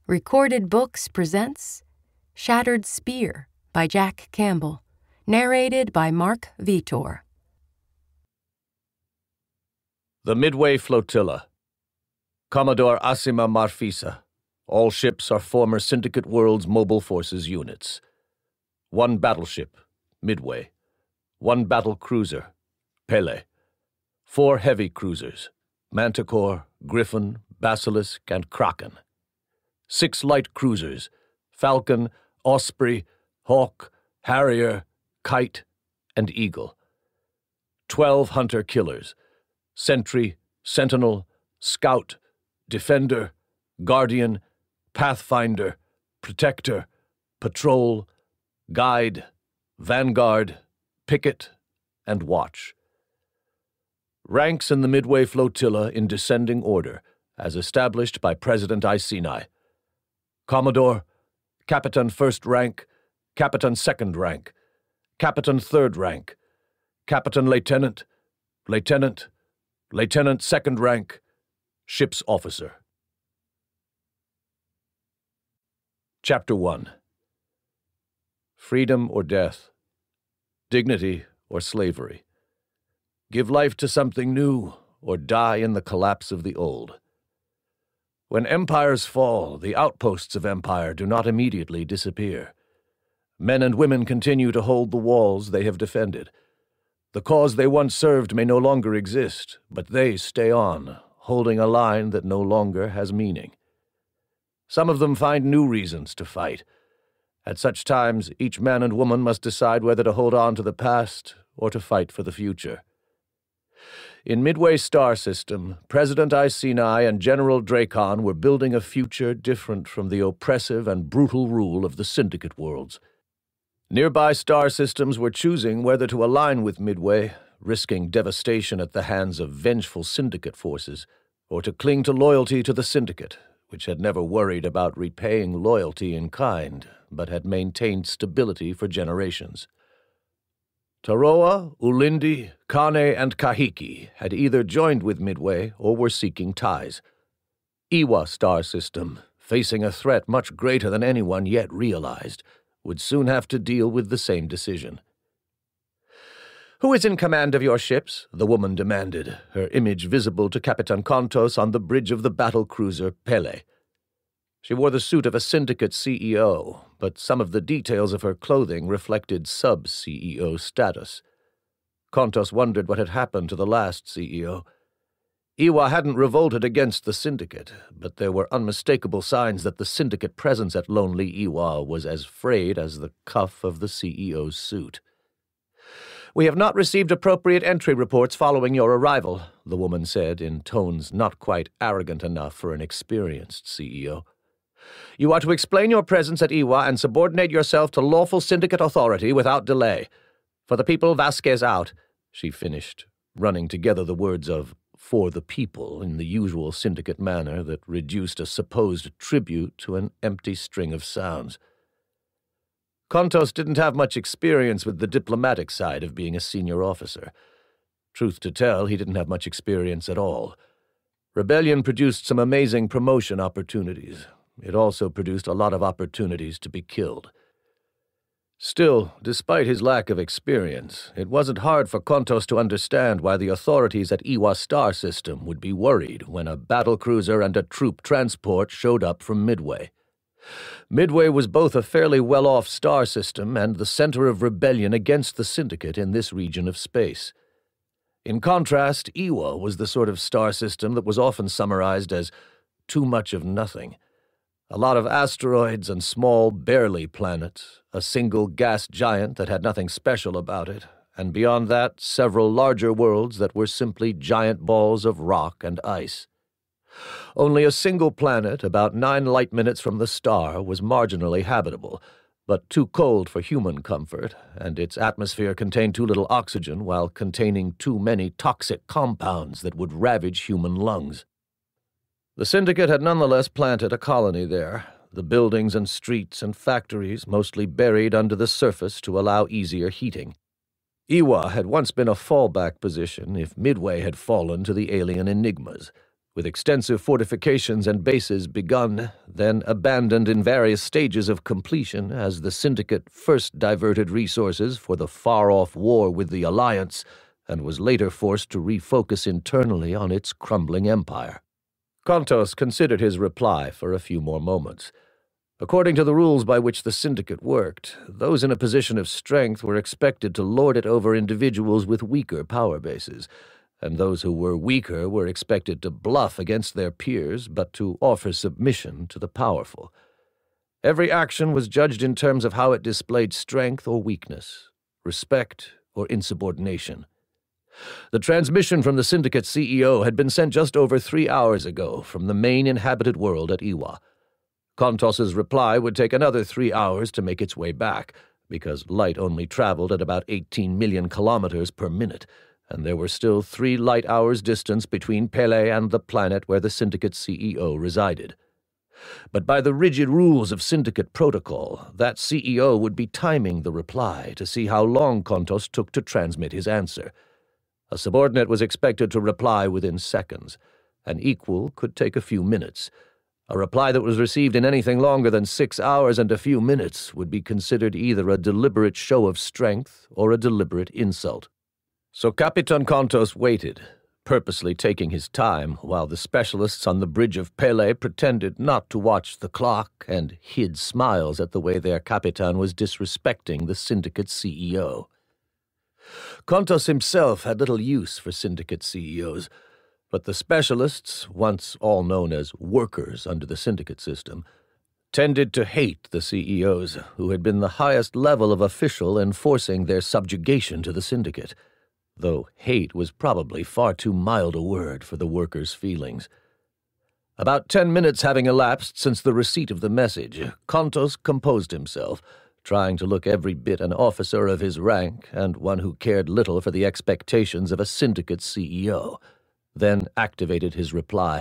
Recorded Books presents Shattered Spear by Jack Campbell, narrated by Marc Vietor. The Midway Flotilla. Commodore Asima Marfisa. All ships are former Syndicate Worlds Mobile Forces units. 1 battleship, Midway. 1 battle cruiser, Pele. 4 heavy cruisers, Manticore, Griffin, Basilisk, and Kraken. 6 light cruisers, Falcon, Osprey, Hawk, Harrier, Kite, and Eagle. 12 hunter-killers, Sentry, Sentinel, Scout, Defender, Guardian, Pathfinder, Protector, Patrol, Guide, Vanguard, Picket, and Watch. Ranks in the Midway Flotilla in descending order, as established by President Iceni. Commodore, Captain 1st rank, Captain 2nd rank, Captain 3rd rank, Captain Lieutenant, Lieutenant, Lieutenant 2nd rank, Ship's Officer. Chapter 1. Freedom or death, dignity or slavery. Give life to something new, or die in the collapse of the old. When empires fall, the outposts of empire do not immediately disappear. Men and women continue to hold the walls they have defended. The cause they once served may no longer exist, but they stay on, holding a line that no longer has meaning. Some of them find new reasons to fight. At such times, each man and woman must decide whether to hold on to the past or to fight for the future. In Midway Star System, President Iceni and General Drakon were building a future different from the oppressive and brutal rule of the Syndicate Worlds. Nearby star systems were choosing whether to align with Midway, risking devastation at the hands of vengeful Syndicate forces, or to cling to loyalty to the Syndicate, which had never worried about repaying loyalty in kind, but had maintained stability for generations. Taroa, Ulindi, Kane, and Kahiki had either joined with Midway or were seeking ties. Iwa Star System, facing a threat much greater than anyone yet realized, would soon have to deal with the same decision. "Who is in command of your ships?" the woman demanded, her image visible to Capitan Kontos on the bridge of the battle cruiser Pele. She wore the suit of a Syndicate CEO, but some of the details of her clothing reflected sub-CEO status. Kontos wondered what had happened to the last CEO. Iwa hadn't revolted against the Syndicate, but there were unmistakable signs that the Syndicate presence at Lonely Iwa was as frayed as the cuff of the CEO's suit. "We have not received appropriate entry reports following your arrival," the woman said in tones not quite arrogant enough for an experienced CEO. "You are to explain your presence at Iwa and subordinate yourself to lawful Syndicate authority without delay. For the people, Vasquez out," she finished, running together the words of "for the people" in the usual Syndicate manner that reduced a supposed tribute to an empty string of sounds. Kontos didn't have much experience with the diplomatic side of being a senior officer. Truth to tell, he didn't have much experience at all. Rebellion produced some amazing promotion opportunities. It also produced a lot of opportunities to be killed. Still, despite his lack of experience, it wasn't hard for Kontos to understand why the authorities at Iwa Star System would be worried when a battlecruiser and a troop transport showed up from Midway. Midway was both a fairly well-off star system and the center of rebellion against the Syndicate in this region of space. In contrast, Iwa was the sort of star system that was often summarized as too much of nothing. A lot of asteroids and small, barely planets, a single gas giant that had nothing special about it, and beyond that, several larger worlds that were simply giant balls of rock and ice. Only a single planet, about 9 light minutes from the star, was marginally habitable, but too cold for human comfort, and its atmosphere contained too little oxygen while containing too many toxic compounds that would ravage human lungs. The Syndicate had nonetheless planted a colony there, the buildings and streets and factories mostly buried under the surface to allow easier heating. Iwa had once been a fallback position if Midway had fallen to the alien enigmas, with extensive fortifications and bases begun, then abandoned in various stages of completion as the Syndicate first diverted resources for the far-off war with the Alliance and was later forced to refocus internally on its crumbling empire. Kontos considered his reply for a few more moments. According to the rules by which the Syndicate worked, those in a position of strength were expected to lord it over individuals with weaker power bases, and those who were weaker were expected to bluff against their peers but to offer submission to the powerful. Every action was judged in terms of how it displayed strength or weakness, respect or insubordination. The transmission from the Syndicate CEO had been sent just over 3 hours ago from the main inhabited world at Iwa. Kontos's reply would take another 3 hours to make its way back, because light only traveled at about 18 million kilometers per minute, and there were still 3 light hours distance between Pele and the planet where the Syndicate CEO resided. But by the rigid rules of Syndicate protocol, that CEO would be timing the reply to see how long Kontos took to transmit his answer. A subordinate was expected to reply within seconds. An equal could take a few minutes. A reply that was received in anything longer than 6 hours and a few minutes would be considered either a deliberate show of strength or a deliberate insult. So Capitan Kontos waited, purposely taking his time, while the specialists on the bridge of Pele pretended not to watch the clock and hid smiles at the way their Capitan was disrespecting the Syndicate CEO. Kontos himself had little use for Syndicate CEOs, but the specialists, once all known as workers under the Syndicate system, tended to hate the CEOs, who had been the highest level of official enforcing their subjugation to the Syndicate, though hate was probably far too mild a word for the workers' feelings. About 10 minutes having elapsed since the receipt of the message, Kontos composed himself, trying to look every bit an officer of his rank and one who cared little for the expectations of a Syndicate CEO. Then activated his reply.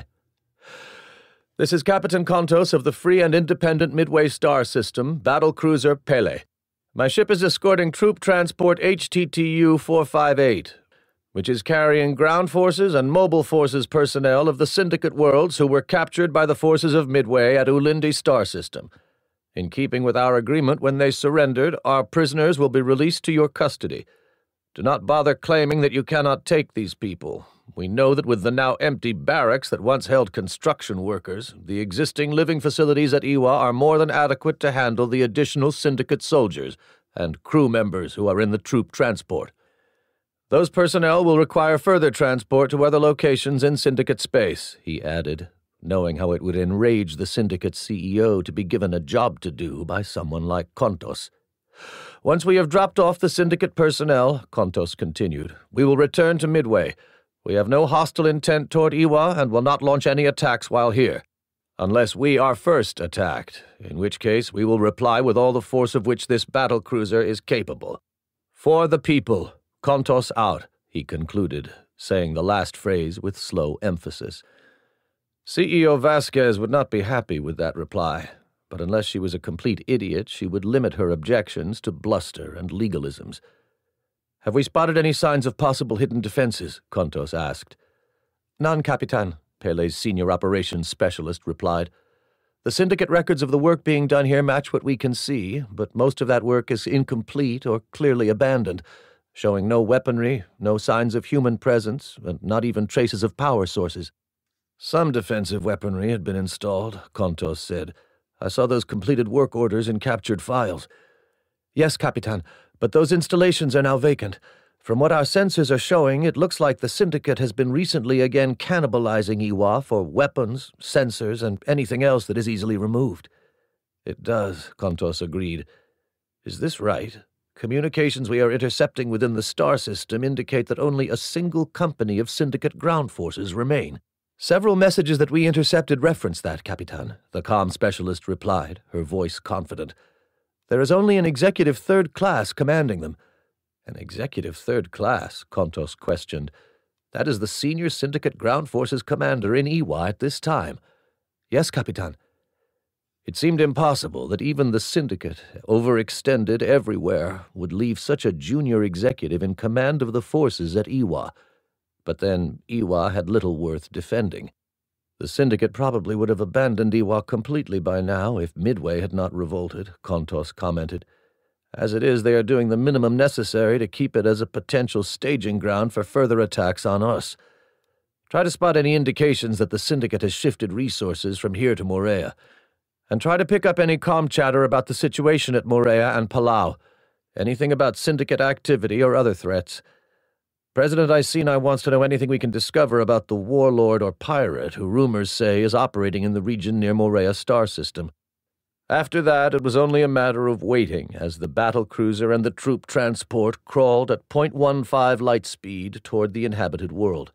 This is Captain Kontos of the free and independent Midway star system, battle cruiser Pele. My ship is escorting troop transport HTTU 458, which is carrying ground forces and mobile forces personnel of the Syndicate Worlds who were captured by the forces of Midway at Ulindi star system. In keeping with our agreement when they surrendered, our prisoners will be released to your custody. Do not bother claiming that you cannot take these people. We know that with the now empty barracks that once held construction workers, the existing living facilities at Iwa are more than adequate to handle the additional Syndicate soldiers and crew members who are in the troop transport. Those personnel will require further transport to other locations in Syndicate space, he added, knowing how it would enrage the Syndicate CEO to be given a job to do by someone like Kontos. Once we have dropped off the Syndicate personnel, Kontos continued, we will return to Midway. We have no hostile intent toward Iwa and will not launch any attacks while here, unless we are first attacked, in which case we will reply with all the force of which this battle cruiser is capable. For the people, Kontos out, he concluded, saying the last phrase with slow emphasis. CEO Vasquez would not be happy with that reply, but unless she was a complete idiot, she would limit her objections to bluster and legalisms. Have we spotted any signs of possible hidden defenses? Kontos asked. None, Capitan, Pele's senior operations specialist replied. The Syndicate records of the work being done here match what we can see, but most of that work is incomplete or clearly abandoned, showing no weaponry, no signs of human presence, and not even traces of power sources. Some defensive weaponry had been installed, Kontos said. I saw those completed work orders in captured files. Yes, Capitan, but those installations are now vacant. From what our sensors are showing, it looks like the Syndicate has been recently again cannibalizing Iwa for weapons, sensors, and anything else that is easily removed. It does, Kontos agreed. Is this right? Communications we are intercepting within the star system indicate that only a single company of Syndicate ground forces remain. Several messages that we intercepted reference that, Capitan, the comm specialist replied, her voice confident. There is only an executive third class commanding them. An executive third class? Kontos questioned. That is the senior Syndicate ground forces commander in Iwa at this time. Yes, Capitan. It seemed impossible that even the Syndicate, overextended everywhere, would leave such a junior executive in command of the forces at Iwa. But then Iwa had little worth defending. The Syndicate probably would have abandoned Ewok completely by now if Midway had not revolted, Kontos commented. As it is, they are doing the minimum necessary to keep it as a potential staging ground for further attacks on us. Try to spot any indications that the Syndicate has shifted resources from here to Morea, and try to pick up any comm chatter about the situation at Morea and Palau, anything about Syndicate activity or other threats. President Iceni wants to know anything we can discover about the warlord or pirate who rumors say is operating in the region near Morea star system. After that, it was only a matter of waiting as the battle cruiser and the troop transport crawled at 0.15 light speed toward the inhabited world.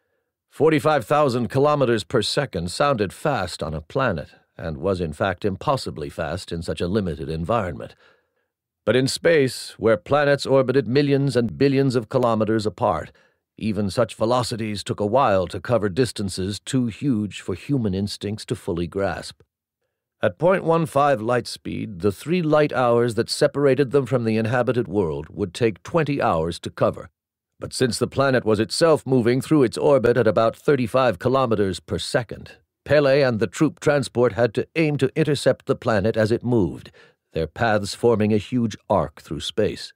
45,000 kilometers per second sounded fast on a planet, and was in fact impossibly fast in such a limited environment. But in space, where planets orbited millions and billions of kilometers apart, even such velocities took a while to cover distances too huge for human instincts to fully grasp. At 0.15 light speed, the 3 light hours that separated them from the inhabited world would take 20 hours to cover. But since the planet was itself moving through its orbit at about 35 kilometers per second, Pele and the troop transport had to aim to intercept the planet as it moved, their paths forming a huge arc through space.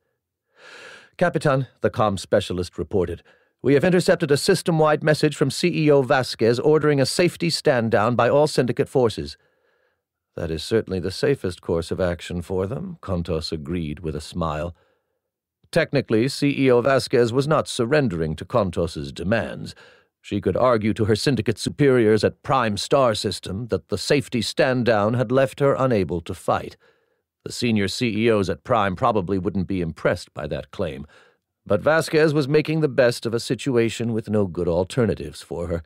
Capitan, the comm specialist reported, we have intercepted a system-wide message from CEO Vasquez ordering a safety stand-down by all Syndicate forces. That is certainly the safest course of action for them, Kontos agreed with a smile. Technically, CEO Vasquez was not surrendering to Kontos's demands. She could argue to her Syndicate superiors at Prime Star System that the safety stand-down had left her unable to fight. The senior CEOs at Prime probably wouldn't be impressed by that claim, but Vasquez was making the best of a situation with no good alternatives for her.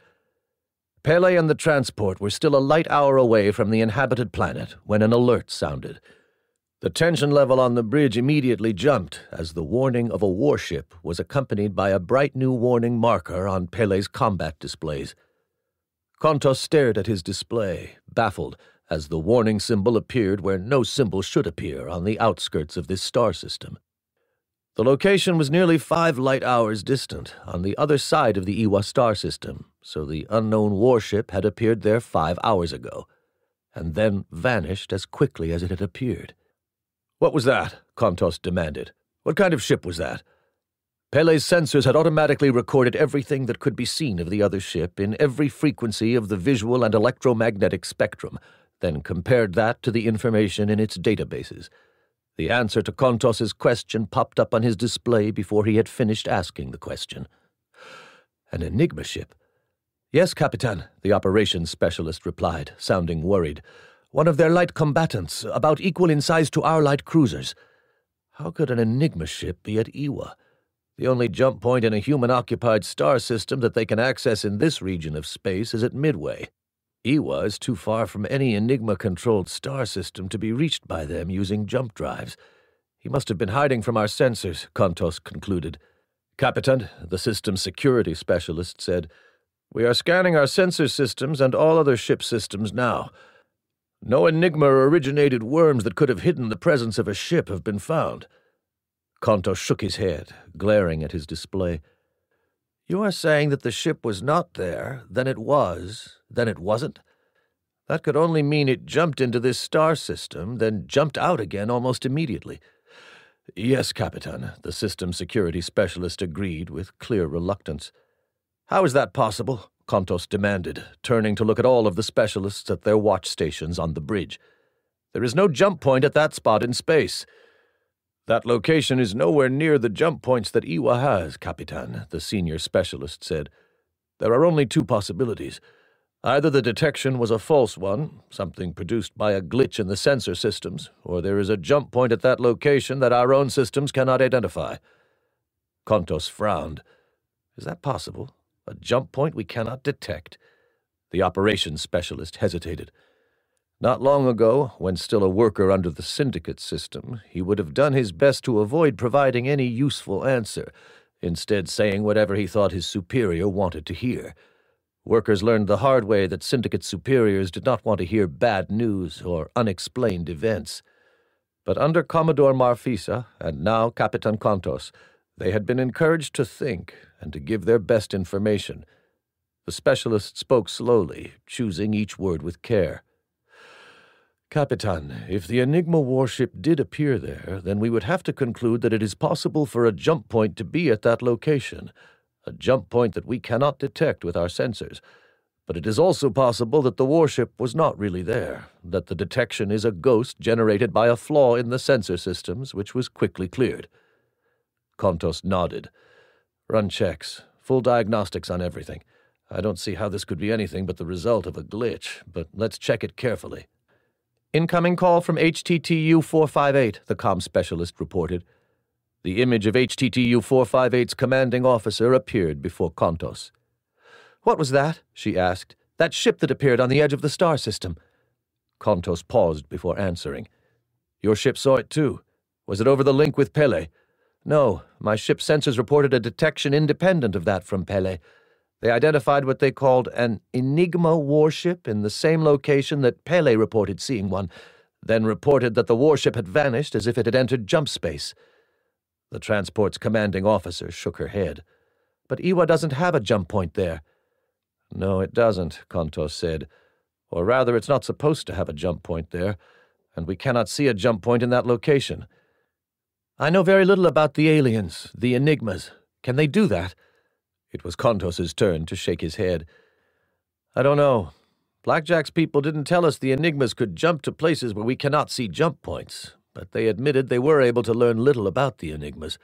Pele and the transport were still a light hour away from the inhabited planet when an alert sounded. The tension level on the bridge immediately jumped as the warning of a warship was accompanied by a bright new warning marker on Pele's combat displays. Kontos stared at his display, baffled, as the warning symbol appeared where no symbol should appear on the outskirts of this star system. The location was nearly 5 light hours distant, on the other side of the Iwa star system, so the unknown warship had appeared there 5 hours ago, and then vanished as quickly as it had appeared. What was that? Kontos demanded. What kind of ship was that? Pele's sensors had automatically recorded everything that could be seen of the other ship in every frequency of the visual and electromagnetic spectrum, then compared that to the information in its databases. The answer to Kontos's question popped up on his display before he had finished asking the question. An Enigma ship? Yes, Capitan, the operations specialist replied, sounding worried. One of their light combatants, about equal in size to our light cruisers. How could an Enigma ship be at Iwa? The only jump point in a human-occupied star system that they can access in this region of space is at Midway. Iwa is too far from any Enigma-controlled star system to be reached by them using jump drives. He must have been hiding from our sensors, Kontos concluded. Capitan, the system security specialist, said, We are scanning our sensor systems and all other ship systems now. No Enigma-originated worms that could have hidden the presence of a ship have been found. Kontos shook his head, glaring at his display. You are saying that the ship was not there, then it was, then it wasn't? That could only mean it jumped into this star system, then jumped out again almost immediately. Yes, Capitan, the system security specialist agreed with clear reluctance. How is that possible? Kontos demanded, turning to look at all of the specialists at their watch stations on the bridge. There is no jump point at that spot in space. That location is nowhere near the jump points that Iwa has, Capitan, the senior specialist said. There are only 2 possibilities. Either the detection was a false one, something produced by a glitch in the sensor systems, or there is a jump point at that location that our own systems cannot identify. Kontos frowned. Is that possible? A jump point we cannot detect? The operations specialist hesitated. Not long ago, when still a worker under the Syndicate system, he would have done his best to avoid providing any useful answer, instead saying whatever he thought his superior wanted to hear. Workers learned the hard way that Syndicate superiors did not want to hear bad news or unexplained events. But under Commodore Marfisa, and now Capitan Kontos, they had been encouraged to think and to give their best information. The specialist spoke slowly, choosing each word with care. Capitan, if the Enigma warship did appear there, then we would have to conclude that it is possible for a jump point to be at that location, a jump point that we cannot detect with our sensors. But it is also possible that the warship was not really there, that the detection is a ghost generated by a flaw in the sensor systems, which was quickly cleared. Kontos nodded. Run checks, full diagnostics on everything. I don't see how this could be anything but the result of a glitch, but let's check it carefully. Incoming call from HTTU-458, the comm specialist reported. The image of HTTU-458's commanding officer appeared before Kontos. What was that? She asked. That ship that appeared on the edge of the star system. Kontos paused before answering. Your ship saw it too. Was it over the link with Pele? No, my ship's sensors reported a detection independent of that from Pele. They identified what they called an Enigma warship in the same location that Pele reported seeing one, then reported that the warship had vanished as if it had entered jump space. The transport's commanding officer shook her head. But Iwa doesn't have a jump point there. No, it doesn't, Kontos said. Or rather, it's not supposed to have a jump point there, and we cannot see a jump point in that location. I know very little about the aliens, the Enigmas. Can they do that? It was Kontos's turn to shake his head. I don't know. Blackjack's people didn't tell us the Enigmas could jump to places where we cannot see jump points, but they admitted they were able to learn little about the Enigmas.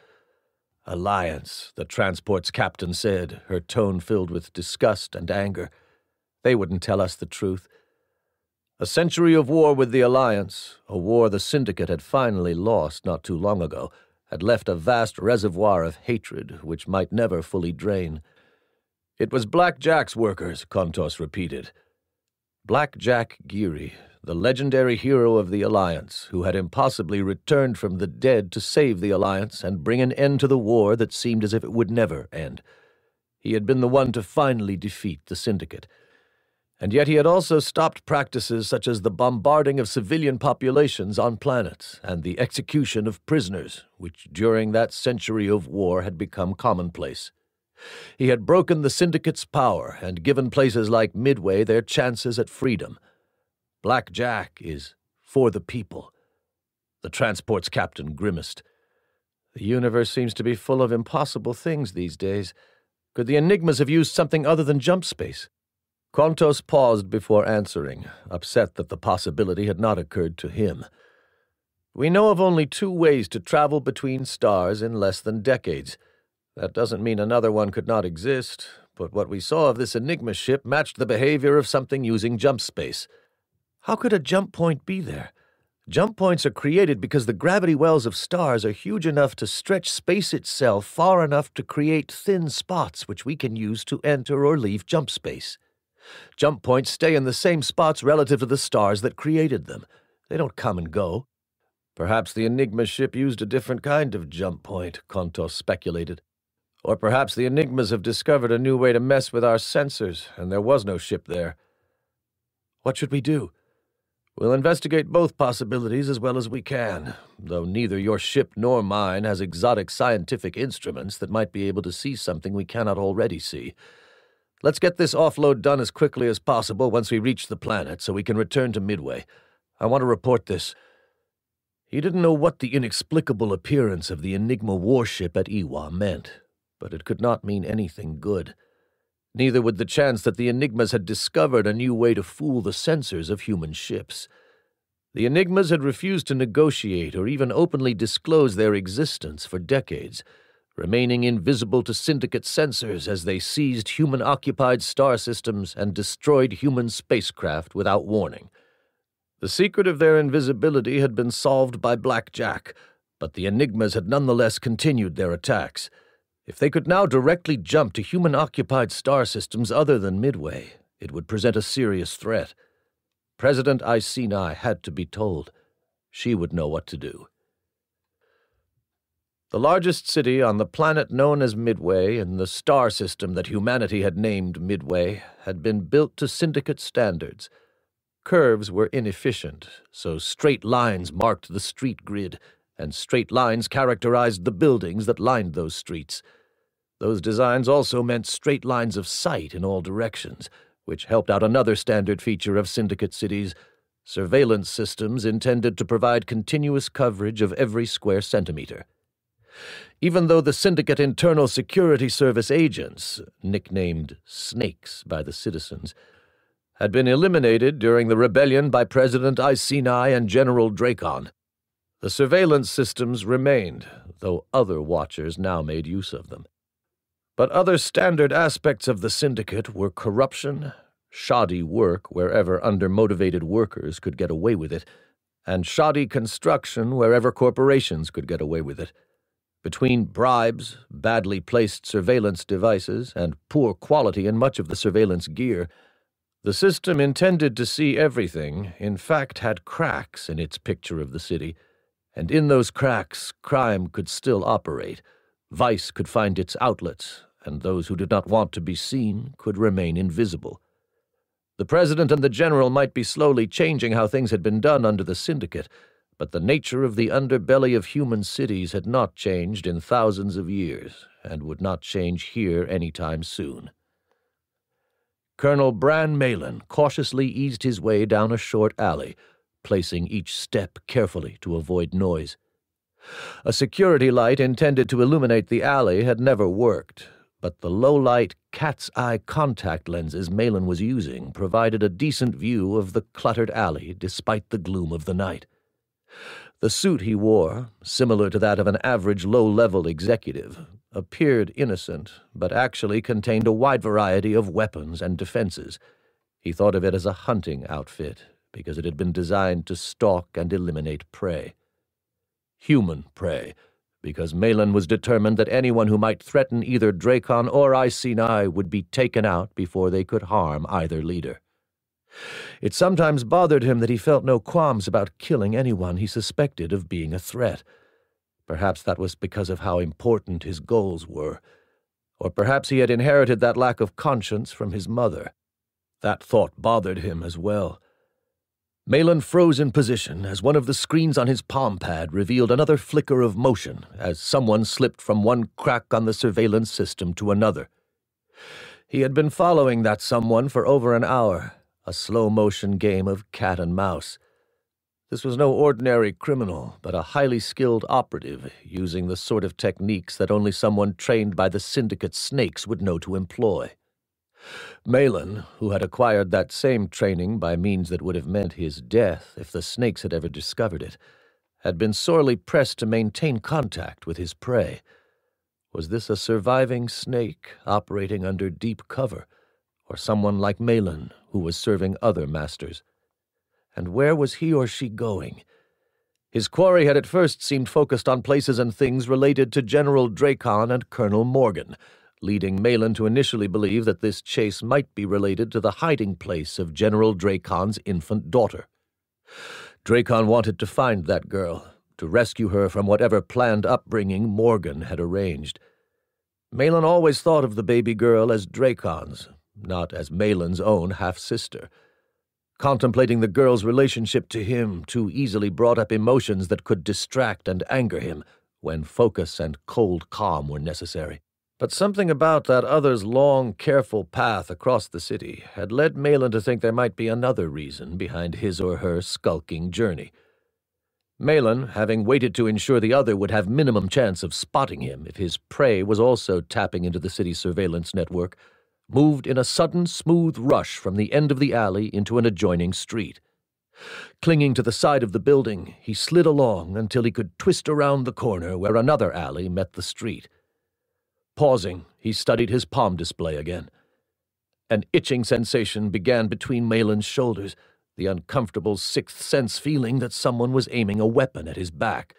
Alliance, the transport's captain said, her tone filled with disgust and anger. They wouldn't tell us the truth. A century of war with the Alliance, a war the Syndicate had finally lost not too long ago, had left a vast reservoir of hatred which might never fully drain. It was Black Jack's workers, Kontos repeated. Black Jack Geary, the legendary hero of the Alliance, who had impossibly returned from the dead to save the Alliance and bring an end to the war that seemed as if it would never end. He had been the one to finally defeat the Syndicate. And yet he had also stopped practices such as the bombarding of civilian populations on planets and the execution of prisoners, which during that century of war had become commonplace. He had broken the Syndicate's power and given places like Midway their chances at freedom. Black Jack is for the people. The transport's captain grimaced. The universe seems to be full of impossible things these days. Could the Enigmas have used something other than jump space? Kontos paused before answering, upset that the possibility had not occurred to him. We know of only 2 ways to travel between stars in less than decades. That doesn't mean another one could not exist, but what we saw of this Enigma ship matched the behavior of something using jump space. How could a jump point be there? Jump points are created because the gravity wells of stars are huge enough to stretch space itself far enough to create thin spots which we can use to enter or leave jump space. Jump points stay in the same spots relative to the stars that created them. They don't come and go. Perhaps the Enigma ship used a different kind of jump point, Kontos speculated. Or perhaps the Enigmas have discovered a new way to mess with our sensors, and there was no ship there. What should we do? We'll investigate both possibilities as well as we can, though neither your ship nor mine has exotic scientific instruments that might be able to see something we cannot already see. Let's get this offload done as quickly as possible once we reach the planet so we can return to Midway. I want to report this. He didn't know what the inexplicable appearance of the Enigma warship at Iwa meant, but it could not mean anything good. Neither would the chance that the Enigmas had discovered a new way to fool the sensors of human ships. The Enigmas had refused to negotiate or even openly disclose their existence for decades, remaining invisible to Syndicate sensors as they seized human-occupied star systems and destroyed human spacecraft without warning. The secret of their invisibility had been solved by Black Jack, but the Enigmas had nonetheless continued their attacks. If they could now directly jump to human-occupied star systems other than Midway, it would present a serious threat. President Iceni had to be told. She would know what to do. The largest city on the planet known as Midway, in the star system that humanity had named Midway, had been built to Syndicate standards. Curves were inefficient, so straight lines marked the street grid, and straight lines characterized the buildings that lined those streets. Those designs also meant straight lines of sight in all directions, which helped out another standard feature of Syndicate cities: surveillance systems intended to provide continuous coverage of every square centimeter. Even though the Syndicate Internal Security Service agents, nicknamed Snakes by the citizens, had been eliminated during the rebellion by President Iceni and General Drakon, the surveillance systems remained, though other watchers now made use of them. But other standard aspects of the Syndicate were corruption, shoddy work wherever undermotivated workers could get away with it, and shoddy construction wherever corporations could get away with it. Between bribes, badly placed surveillance devices, and poor quality in much of the surveillance gear, the system intended to see everything, in fact, had cracks in its picture of the city, and in those cracks crime could still operate, vice could find its outlets, and those who did not want to be seen could remain invisible. The President and the General might be slowly changing how things had been done under the Syndicate, but the nature of the underbelly of human cities had not changed in thousands of years, and would not change here any time soon. Colonel Bran Malin cautiously eased his way down a short alley, placing each step carefully to avoid noise. A security light intended to illuminate the alley had never worked, but the low-light cat's-eye contact lenses Malin was using provided a decent view of the cluttered alley despite the gloom of the night. The suit he wore, similar to that of an average low-level executive, appeared innocent, but actually contained a wide variety of weapons and defenses. He thought of it as a hunting outfit, because it had been designed to stalk and eliminate prey. Human prey, because Malin was determined that anyone who might threaten either Drakon or Iceni would be taken out before they could harm either leader. It sometimes bothered him that he felt no qualms about killing anyone he suspected of being a threat. Perhaps that was because of how important his goals were, or perhaps he had inherited that lack of conscience from his mother. That thought bothered him as well. Malin froze in position as one of the screens on his palm pad revealed another flicker of motion as someone slipped from one crack on the surveillance system to another. He had been following that someone for over an hour, a slow-motion game of cat and mouse. This was no ordinary criminal, but a highly skilled operative using the sort of techniques that only someone trained by the Syndicate snakes would know to employ. Malin, who had acquired that same training by means that would have meant his death if the snakes had ever discovered it, had been sorely pressed to maintain contact with his prey. Was this a surviving snake operating under deep cover, or someone like Malin who was serving other masters? And where was he or she going? His quarry had at first seemed focused on places and things related to General Drakon and Colonel Morgan, leading Malin to initially believe that this chase might be related to the hiding place of General Drakon's infant daughter. Drakon wanted to find that girl, to rescue her from whatever planned upbringing Morgan had arranged. Malin always thought of the baby girl as Drakon's, not as Malin's own half-sister. Contemplating the girl's relationship to him too easily brought up emotions that could distract and anger him when focus and cold calm were necessary. But something about that other's long, careful path across the city had led Malin to think there might be another reason behind his or her skulking journey. Malin, having waited to ensure the other would have minimum chance of spotting him if his prey was also tapping into the city's surveillance network, moved in a sudden, smooth rush from the end of the alley into an adjoining street. Clinging to the side of the building, he slid along until he could twist around the corner where another alley met the street. Pausing, he studied his palm display again. An itching sensation began between Malin's shoulders, the uncomfortable sixth sense feeling that someone was aiming a weapon at his back.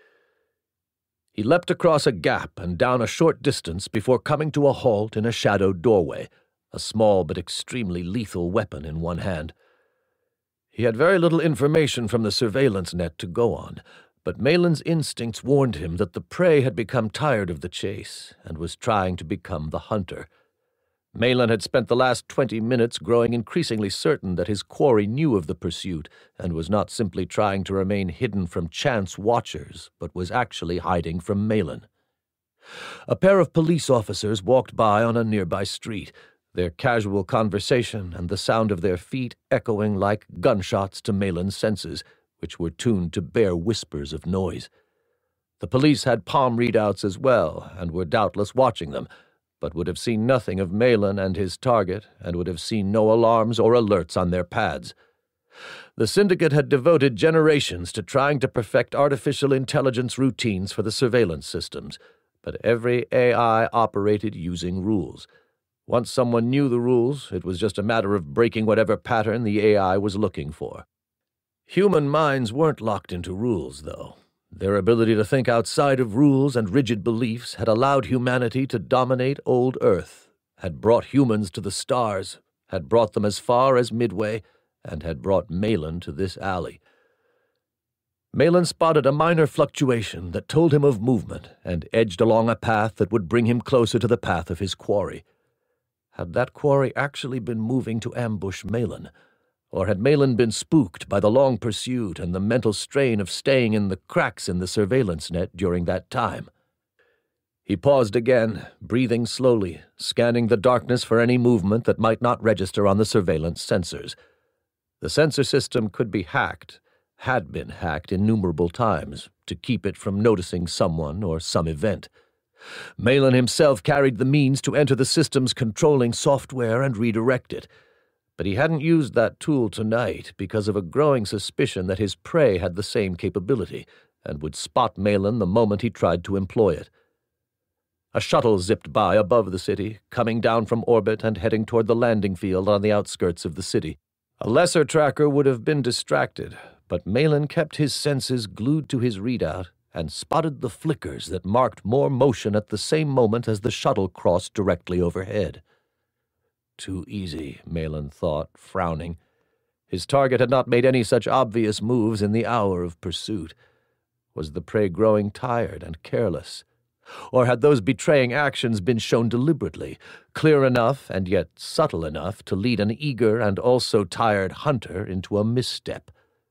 He leapt across a gap and down a short distance before coming to a halt in a shadowed doorway, a small but extremely lethal weapon in one hand. He had very little information from the surveillance net to go on, but Malin's instincts warned him that the prey had become tired of the chase and was trying to become the hunter. Malin had spent the last 20 minutes growing increasingly certain that his quarry knew of the pursuit and was not simply trying to remain hidden from chance watchers, but was actually hiding from Malin. A pair of police officers walked by on a nearby street, their casual conversation and the sound of their feet echoing like gunshots to Malin's senses, which were tuned to bare whispers of noise. The police had palm readouts as well, and were doubtless watching them, but would have seen nothing of Malin and his target, and would have seen no alarms or alerts on their pads. The Syndicate had devoted generations to trying to perfect artificial intelligence routines for the surveillance systems, but every AI operated using rules. Once someone knew the rules, it was just a matter of breaking whatever pattern the AI was looking for. Human minds weren't locked into rules, though. Their ability to think outside of rules and rigid beliefs had allowed humanity to dominate old Earth, had brought humans to the stars, had brought them as far as Midway, and had brought Malin to this alley. Malin spotted a minor fluctuation that told him of movement and edged along a path that would bring him closer to the path of his quarry. Had that quarry actually been moving to ambush Malin? Or had Malin been spooked by the long pursuit and the mental strain of staying in the cracks in the surveillance net during that time? He paused again, breathing slowly, scanning the darkness for any movement that might not register on the surveillance sensors. The sensor system could be hacked, had been hacked innumerable times, to keep it from noticing someone or some event. Malin himself carried the means to enter the system's controlling software and redirect it, but he hadn't used that tool tonight because of a growing suspicion that his prey had the same capability and would spot Malin the moment he tried to employ it. A shuttle zipped by above the city, coming down from orbit and heading toward the landing field on the outskirts of the city. A lesser tracker would have been distracted, but Malin kept his senses glued to his readout and spotted the flickers that marked more motion at the same moment as the shuttle crossed directly overhead. Too easy, Malin thought, frowning. His target had not made any such obvious moves in the hour of pursuit. Was the prey growing tired and careless? Or had those betraying actions been shown deliberately, clear enough and yet subtle enough to lead an eager and also tired hunter into a misstep?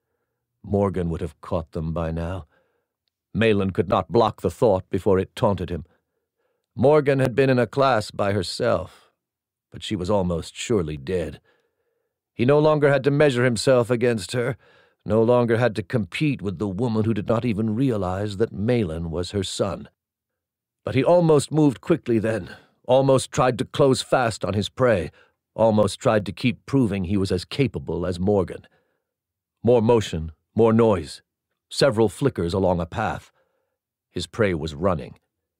Morgan would have caught them by now. Malin could not block the thought before it taunted him. Morgan had been in a class by herself, but she was almost surely dead. He no longer had to measure himself against her, no longer had to compete with the woman who did not even realize that Malin was her son. But he almost moved quickly then, almost tried to close fast on his prey, almost tried to keep proving he was as capable as Morgan. More motion, more noise, several flickers along a path. His prey was running.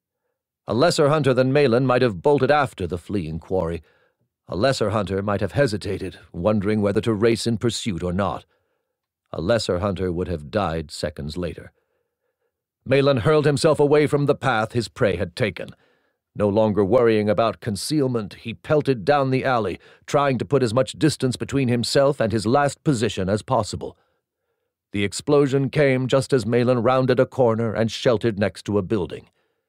A lesser hunter than Malin might have bolted after the fleeing quarry. A lesser hunter might have hesitated, wondering whether to race in pursuit or not. A lesser hunter would have died seconds later. Malin hurled himself away from the path his prey had taken. No longer worrying about concealment, he pelted down the alley, trying to put as much distance between himself and his last position as possible. The explosion came just as Malin rounded a corner and sheltered next to a building.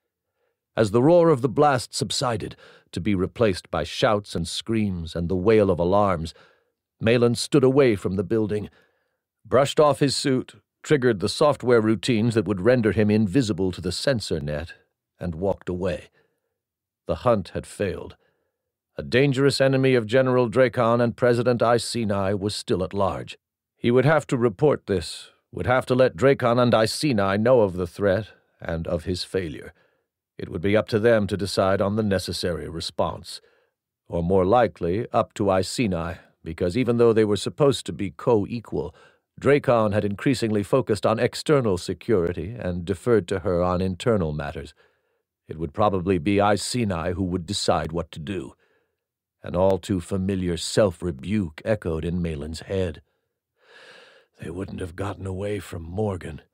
As the roar of the blast subsided, to be replaced by shouts and screams and the wail of alarms, Malin stood away from the building, brushed off his suit, triggered the software routines that would render him invisible to the sensor net, and walked away. The hunt had failed. A dangerous enemy of General Drakon and President Iceni was still at large. He would have to report this, would have to let Drakon and Iceni know of the threat and of his failure. It would be up to them to decide on the necessary response. Or more likely, up to Iceni, because even though they were supposed to be co-equal, Drakon had increasingly focused on external security and deferred to her on internal matters. It would probably be Iceni who would decide what to do. An all-too-familiar self-rebuke echoed in Malin's head. They wouldn't have gotten away from Morgan.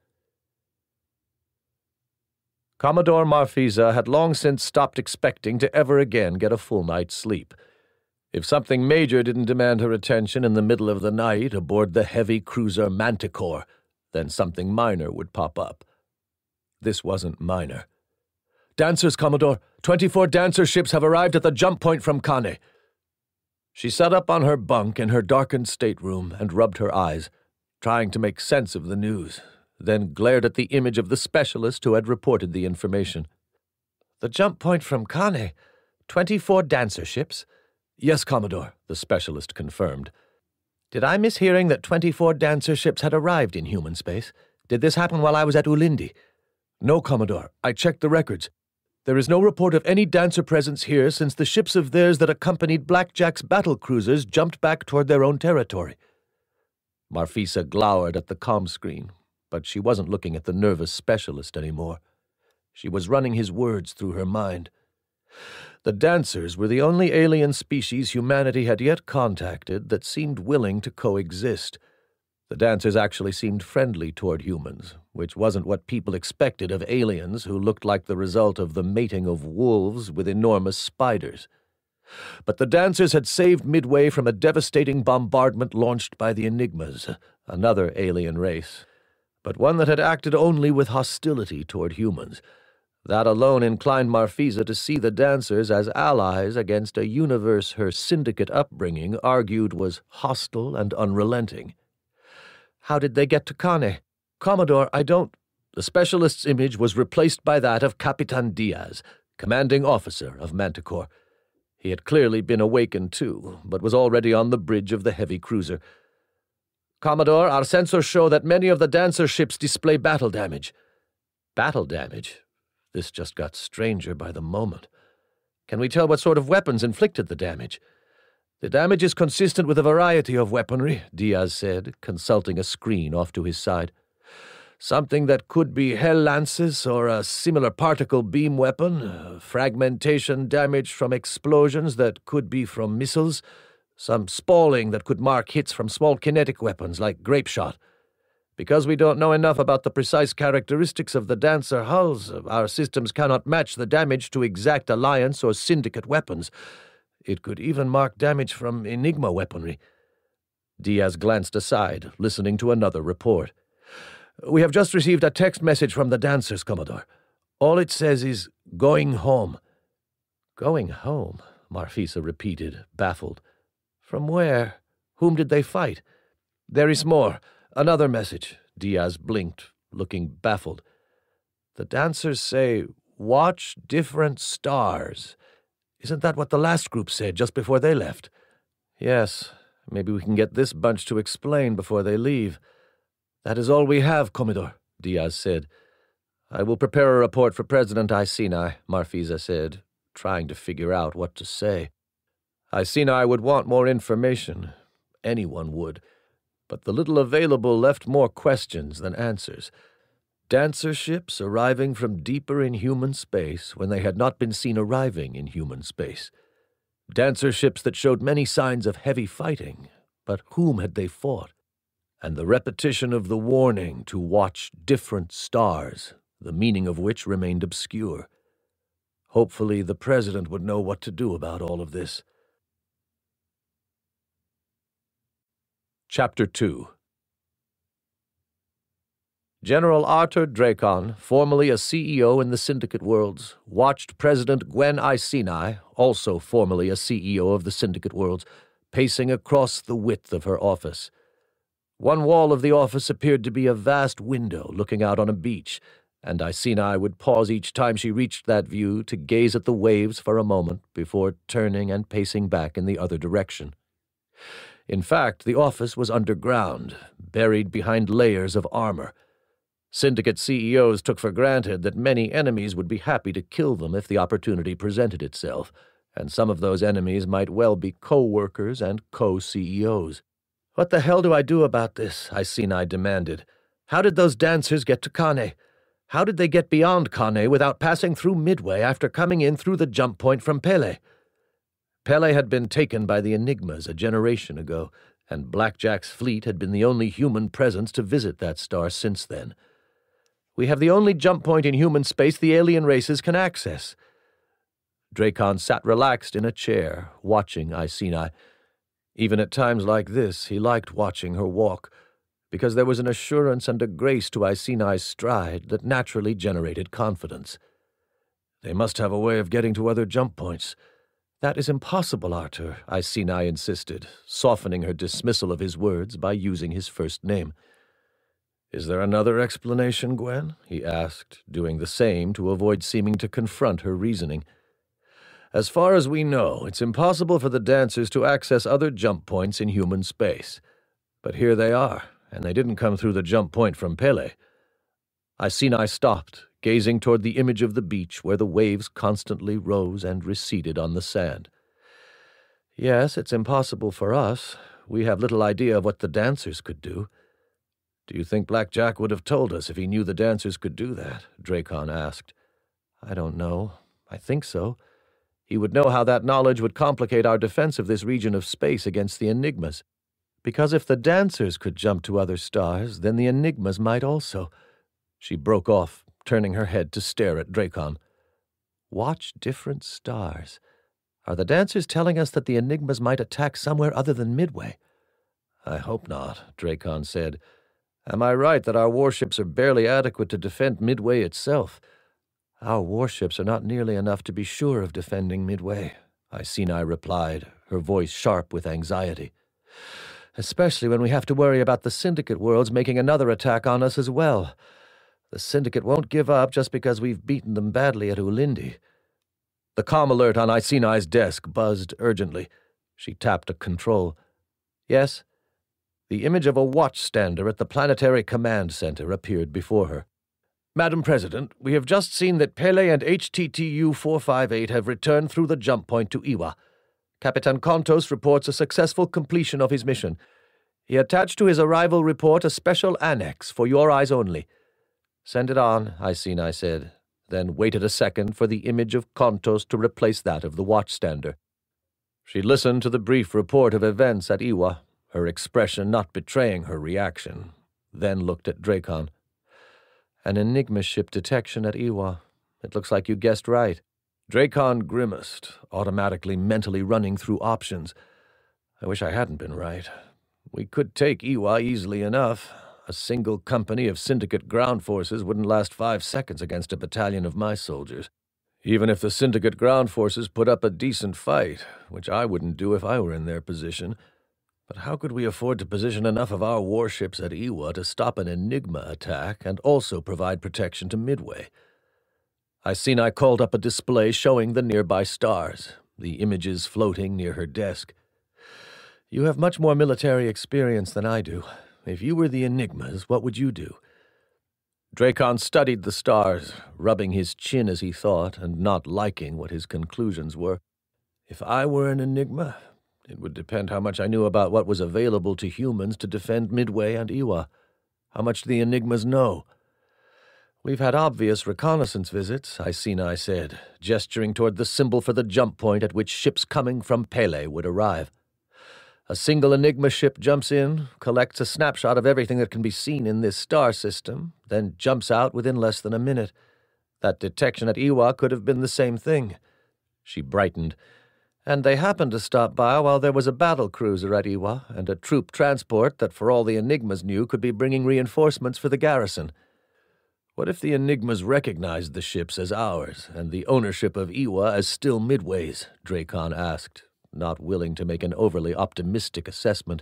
Commodore Marfiza had long since stopped expecting to ever again get a full night's sleep. If something major didn't demand her attention in the middle of the night aboard the heavy cruiser Manticore, then something minor would pop up. This wasn't minor. "Dancers, Commodore! 24 dancer ships have arrived at the jump point from Kane." She sat up on her bunk in her darkened stateroom and rubbed her eyes, trying to make sense of the news, then glared at the image of the specialist who had reported the information. The jump point from Kane. 24 dancer ships? Yes, Commodore, the specialist confirmed. Did I miss hearing that 24 dancer ships had arrived in human space? Did this happen while I was at Ulindi? No, Commodore. I checked the records. There is no report of any dancer presence here since the ships of theirs that accompanied Blackjack's battle cruisers jumped back toward their own territory. Marfisa glowered at the comm screen, but she wasn't looking at the nervous specialist anymore. She was running his words through her mind. The dancers were the only alien species humanity had yet contacted that seemed willing to coexist. The dancers actually seemed friendly toward humans, which wasn't what people expected of aliens who looked like the result of the mating of wolves with enormous spiders. But the dancers had saved Midway from a devastating bombardment launched by the Enigmas, another alien race, but one that had acted only with hostility toward humans. That alone inclined Marfisa to see the dancers as allies against a universe her syndicate upbringing argued was hostile and unrelenting. How did they get to Kane? Commodore, I don't... The specialist's image was replaced by that of Capitan Diaz, commanding officer of Manticore. He had clearly been awakened too, but was already on the bridge of the heavy cruiser. Commodore, our sensors show that many of the dancer ships display battle damage. Battle damage? This just got stranger by the moment. Can we tell what sort of weapons inflicted the damage? The damage is consistent with a variety of weaponry, Diaz said, consulting a screen off to his side. Something that could be hell lances or a similar particle beam weapon, fragmentation damage from explosions that could be from missiles, some spalling that could mark hits from small kinetic weapons like grape shot. Because we don't know enough about the precise characteristics of the dancer hulls, our systems cannot match the damage to exact Alliance or Syndicate weapons. It could even mark damage from Enigma weaponry. Diaz glanced aside, listening to another report. We have just received a text message from the dancers, Commodore. All it says is, going home. Going home, Marfisa repeated, baffled. From where? Whom did they fight? There is more. Another message. Diaz blinked, looking baffled. The dancers say, watch different stars. Isn't that what the last group said just before they left? Yes, maybe we can get this bunch to explain before they leave. That is all we have, Commodore, Diaz said. I will prepare a report for President Iceni, Marfisa said, trying to figure out what to say. Iceni would want more information. Anyone would. But the little available left more questions than answers. Dancer ships arriving from deeper in human space when they had not been seen arriving in human space. Dancer ships that showed many signs of heavy fighting, but whom had they fought? And the repetition of the warning to watch different stars, the meaning of which remained obscure. Hopefully the president would know what to do about all of this. Chapter 2. General Artur Drakon, formerly a CEO in the Syndicate Worlds, watched President Gwen Iceni, also formerly a CEO of the Syndicate Worlds, pacing across the width of her office. One wall of the office appeared to be a vast window looking out on a beach, and Iceni would pause each time she reached that view to gaze at the waves for a moment before turning and pacing back in the other direction. In fact, the office was underground, buried behind layers of armor. Syndicate CEOs took for granted that many enemies would be happy to kill them if the opportunity presented itself, and some of those enemies might well be co-workers and co-CEOs. What the hell do I do about this? Iceni demanded. How did those dancers get to Kane? How did they get beyond Kane without passing through Midway after coming in through the jump point from Pele? Pele had been taken by the Enigmas a generation ago, and Blackjack's fleet had been the only human presence to visit that star since then. We have the only jump point in human space the alien races can access. Drakon sat relaxed in a chair, watching Iceni. Even at times like this, he liked watching her walk, because there was an assurance and a grace to Iceni's stride that naturally generated confidence. They must have a way of getting to other jump points. That is impossible, Artur, Iceni insisted, softening her dismissal of his words by using his first name. "Is there another explanation, Gwen?" he asked, doing the same to avoid seeming to confront her reasoning. "As far as we know, it's impossible for the dancers to access other jump points in human space. But here they are, and they didn't come through the jump point from Pele." Iceni stopped, gazing toward the image of the beach where the waves constantly rose and receded on the sand. "Yes, it's impossible for us. We have little idea of what the dancers could do." "Do you think Black Jack would have told us if he knew the dancers could do that?" Drakon asked. "I don't know. I think so. He would know how that knowledge would complicate our defense of this region of space against the Enigmas. Because if the dancers could jump to other stars, then the Enigmas might also." She broke off, turning her head to stare at Drakon. "Watch different stars. Are the dancers telling us that the Enigmas might attack somewhere other than Midway?" "I hope not," Drakon said. "Am I right that our warships are barely adequate to defend Midway itself?" "Our warships are not nearly enough to be sure of defending Midway," Iceni replied, her voice sharp with anxiety. "Especially when we have to worry about the Syndicate Worlds making another attack on us as well. The Syndicate won't give up just because we've beaten them badly at Ulindi." The comm alert on Iceni's desk buzzed urgently. She tapped a control. "Yes?" The image of a watchstander at the Planetary Command Center appeared before her. "Madam President, we have just seen that Pele and HTTU-458 have returned through the jump point to Iwa. Capitan Kontos reports a successful completion of his mission. He attached to his arrival report a special annex for your eyes only." "Send it on," Iceni said, then waited a second for the image of Kontos to replace that of the watchstander. She listened to the brief report of events at Iwa, her expression not betraying her reaction, then looked at Drakon. "An Enigma ship detection at Iwa. It looks like you guessed right." Drakon grimaced, automatically mentally running through options. "I wish I hadn't been right. We could take Iwa easily enough. A single company of Syndicate ground forces wouldn't last 5 seconds against a battalion of my soldiers. Even if the Syndicate ground forces put up a decent fight, which I wouldn't do if I were in their position. But how could we afford to position enough of our warships at Iwa to stop an Enigma attack and also provide protection to Midway?" Iceni called up a display showing the nearby stars, the images floating near her desk. "You have much more military experience than I do. If you were the Enigmas, what would you do?" Drakon studied the stars, rubbing his chin as he thought and not liking what his conclusions were. "If I were an Enigma, it would depend how much I knew about what was available to humans to defend Midway and Iwa. How much do the Enigmas know?" "We've had obvious reconnaissance visits," Iceni said, gesturing toward the symbol for the jump point at which ships coming from Pele would arrive. "A single Enigma ship jumps in, collects a snapshot of everything that can be seen in this star system, then jumps out within less than a minute. That detection at Iwa could have been the same thing." She brightened. "And they happened to stop by while there was a battle cruiser at Iwa and a troop transport that, for all the Enigmas knew, could be bringing reinforcements for the garrison." "What if the Enigmas recognized the ships as ours and the ownership of Iwa as still Midway's?" Drakon asked, not willing to make an overly optimistic assessment.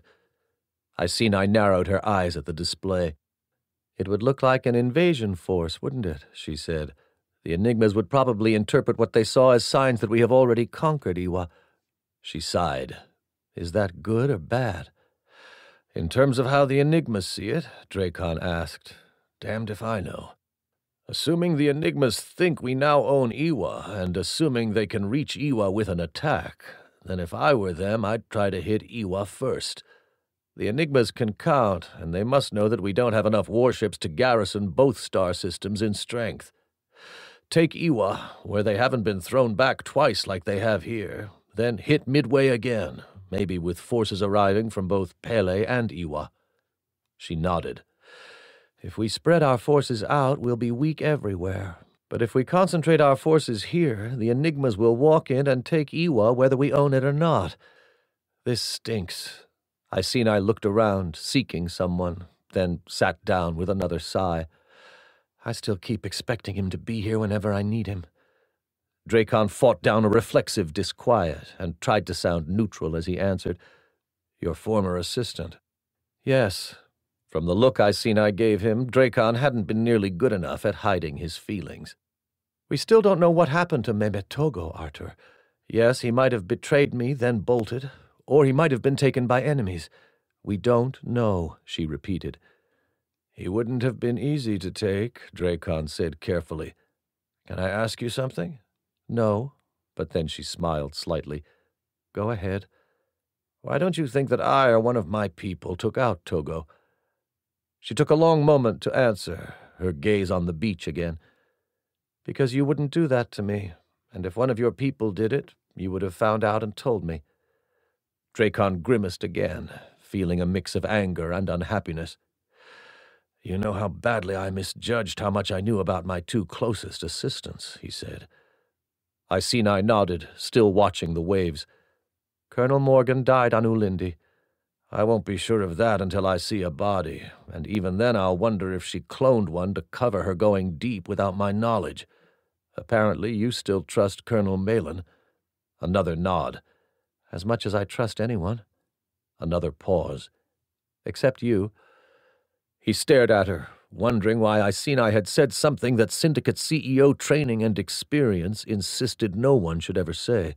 Iceni narrowed her eyes at the display. "It would look like an invasion force, wouldn't it?" she said. "The Enigmas would probably interpret what they saw as signs that we have already conquered Iwa." She sighed. "Is that good or bad?" "In terms of how the Enigmas see it," Drakon asked, "damned if I know. Assuming the Enigmas think we now own Iwa, and assuming they can reach Iwa with an attack, then if I were them, I'd try to hit Iwa first. The Enigmas can count, and they must know that we don't have enough warships to garrison both star systems in strength. Take Iwa, where they haven't been thrown back twice like they have here, then hit Midway again, maybe with forces arriving from both Pele and Iwa." She nodded. "If we spread our forces out, we'll be weak everywhere. But if we concentrate our forces here, the Enigmas will walk in and take Iwa whether we own it or not. This stinks." Iceni looked around, seeking someone, then sat down with another sigh. "I still keep expecting him to be here whenever I need him." Drakon fought down a reflexive disquiet and tried to sound neutral as he answered, "Your former assistant." "Yes. From the look Iceni gave him, Drakon hadn't been nearly good enough at hiding his feelings. "We still don't know what happened to Mehmet Togo, Artur. Yes, he might have betrayed me, then bolted, or he might have been taken by enemies. We don't know," she repeated. "He wouldn't have been easy to take," Drakon said carefully. "Can I ask you something?" "No," but then she smiled slightly. "Go ahead." "Why don't you think that I or one of my people took out Togo?" She took a long moment to answer, her gaze on the beach again. "Because you wouldn't do that to me, and if one of your people did it, you would have found out and told me." Drakon grimaced again, feeling a mix of anger and unhappiness. "You know how badly I misjudged how much I knew about my two closest assistants," he said. Iceni nodded, still watching the waves. "Colonel Morgan died on Ulindi. I won't be sure of that until I see a body, and even then I'll wonder if she cloned one to cover her going deep without my knowledge. Apparently you still trust Colonel Malin." Another nod. "As much as I trust anyone." Another pause. "Except you." He stared at her, wondering why Iceni had said something that Syndicate CEO training and experience insisted no one should ever say.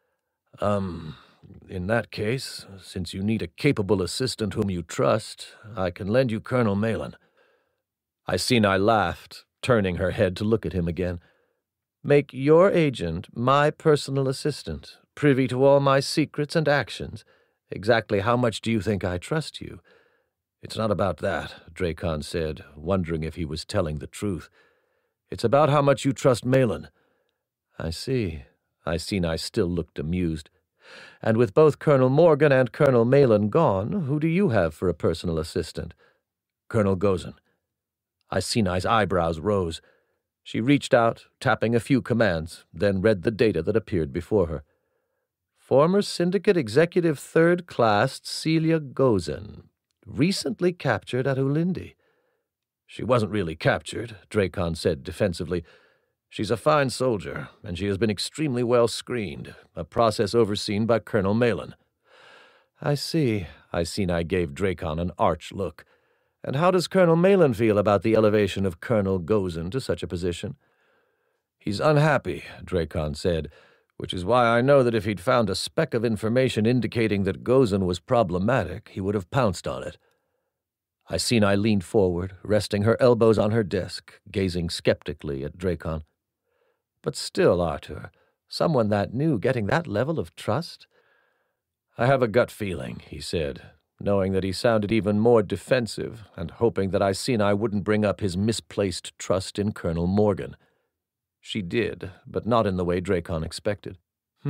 In that case, since you need a capable assistant whom you trust, I can lend you Colonel Malin." Iceni laughed, turning her head to look at him again. "Make your agent my personal assistant, privy to all my secrets and actions. Exactly how much do you think I trust you?" "It's not about that," Drakon said, wondering if he was telling the truth. "It's about how much you trust Malin." "I see." Iceni still looked amused. "And with both Colonel Morgan and Colonel Malin gone, who do you have for a personal assistant?" "Colonel Gozin." Iceni's eyebrows rose. She reached out, tapping a few commands, then read the data that appeared before her. "Former Syndicate Executive Third Class Celia Gozin, recently captured at Ulindi." "She wasn't really captured," Drakon said defensively. "She's a fine soldier, and she has been extremely well screened, a process overseen by Colonel Malin." "I see." Iceni gave Drakon an arch look. "And how does Colonel Malin feel about the elevation of Colonel Gozin to such a position?" "He's unhappy," Drakon said, "which is why I know that if he'd found a speck of information indicating that Gozin was problematic, he would have pounced on it." Iceni leaned forward, resting her elbows on her desk, gazing skeptically at Drakon. "But still, Artur, someone that new getting that level of trust?" "I have a gut feeling," he said, knowing that he sounded even more defensive and hoping that Iceni wouldn't bring up his misplaced trust in Colonel Morgan. She did, but not in the way Drakon expected.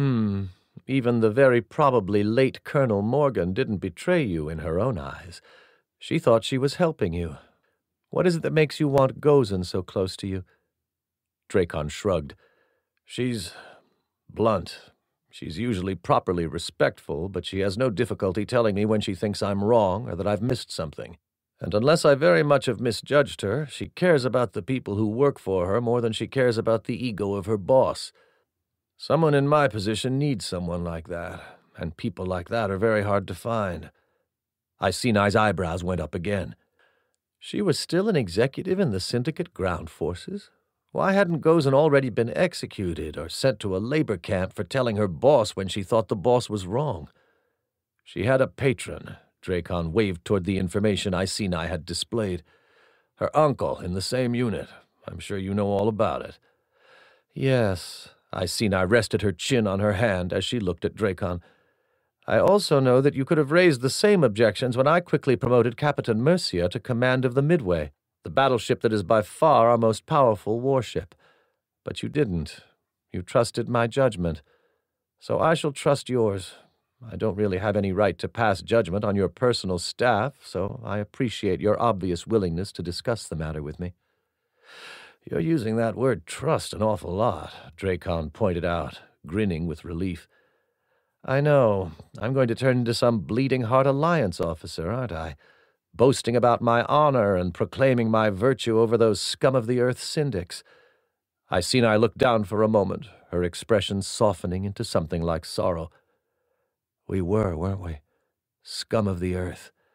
Even the very probably late Colonel Morgan didn't betray you in her own eyes. She thought she was helping you. What is it that makes you want Gozin so close to you?" Drakon shrugged. "She's blunt. She's usually properly respectful, but she has no difficulty telling me when she thinks I'm wrong or that I've missed something. And unless I very much have misjudged her, she cares about the people who work for her more than she cares about the ego of her boss. Someone in my position needs someone like that, and people like that are very hard to find." Iceni's eyebrows went up again. She was still an executive in the Syndicate ground forces? Why hadn't Gozin already been executed or sent to a labor camp for telling her boss when she thought the boss was wrong? "She had a patron." Drakon waved toward the information Iceni had displayed. "Her uncle in the same unit. I'm sure you know all about it." "Yes." Iceni rested her chin on her hand as she looked at Drakon. "I also know that you could have raised the same objections when I quickly promoted Captain Mercia to command of the Midway, the battleship that is by far our most powerful warship. But you didn't. You trusted my judgment. So I shall trust yours. I don't really have any right to pass judgment on your personal staff, so I appreciate your obvious willingness to discuss the matter with me." "You're using that word trust an awful lot," Drakon pointed out, grinning with relief. "I know. I'm going to turn into some bleeding heart alliance officer, aren't I? Boasting about my honor and proclaiming my virtue over those scum-of-the-earth syndics." Iceni looked down for a moment, her expression softening into something like sorrow. "We were, weren't we? Scum of the earth.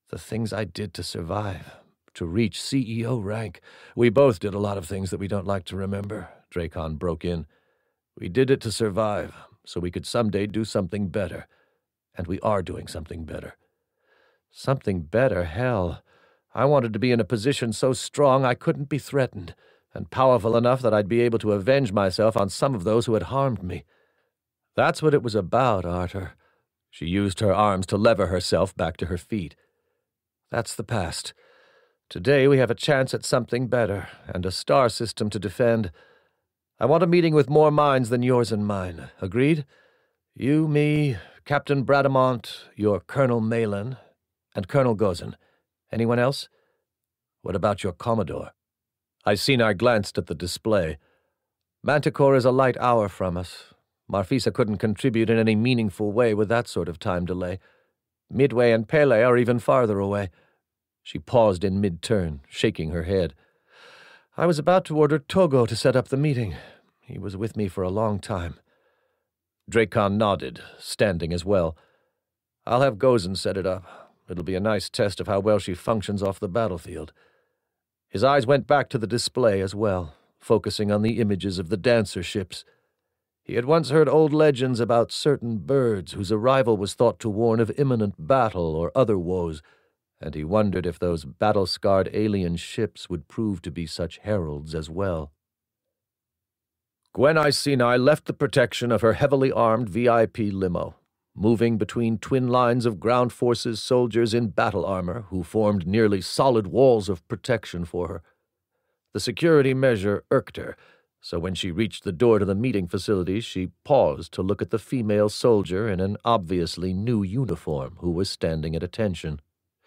The things I did to survive, to reach CEO rank. We both did a lot of things that we don't like to remember, Drakon broke in. We did it to survive, so we could someday do something better. And we are doing something better. Something better? Hell. I wanted to be in a position so strong I couldn't be threatened, and powerful enough that I'd be able to avenge myself on some of those who had harmed me. That's what it was about, Artur. She used her arms to lever herself back to her feet. That's the past. Today we have a chance at something better, and a star system to defend. I want a meeting with more minds than yours and mine. Agreed? You, me, Captain Bradamont, your Colonel Malin, and Colonel Gozin. Anyone else? What about your Commodore? Iceni glanced at the display. Manticore is a light hour from us. Marfisa couldn't contribute in any meaningful way with that sort of time delay. Midway and Pele are even farther away. She paused in mid-turn, shaking her head. I was about to order Togo to set up the meeting. He was with me for a long time. Drakon nodded, standing as well. I'll have Gozin set it up. It'll be a nice test of how well she functions off the battlefield. His eyes went back to the display as well, focusing on the images of the dancer ships. He had once heard old legends about certain birds whose arrival was thought to warn of imminent battle or other woes, and he wondered if those battle-scarred alien ships would prove to be such heralds as well. Gwen Iceni left the protection of her heavily armed VIP limo, moving between twin lines of ground forces soldiers in battle armor who formed nearly solid walls of protection for her. The security measure irked her, so when she reached the door to the meeting facility, she paused to look at the female soldier in an obviously new uniform who was standing at attention.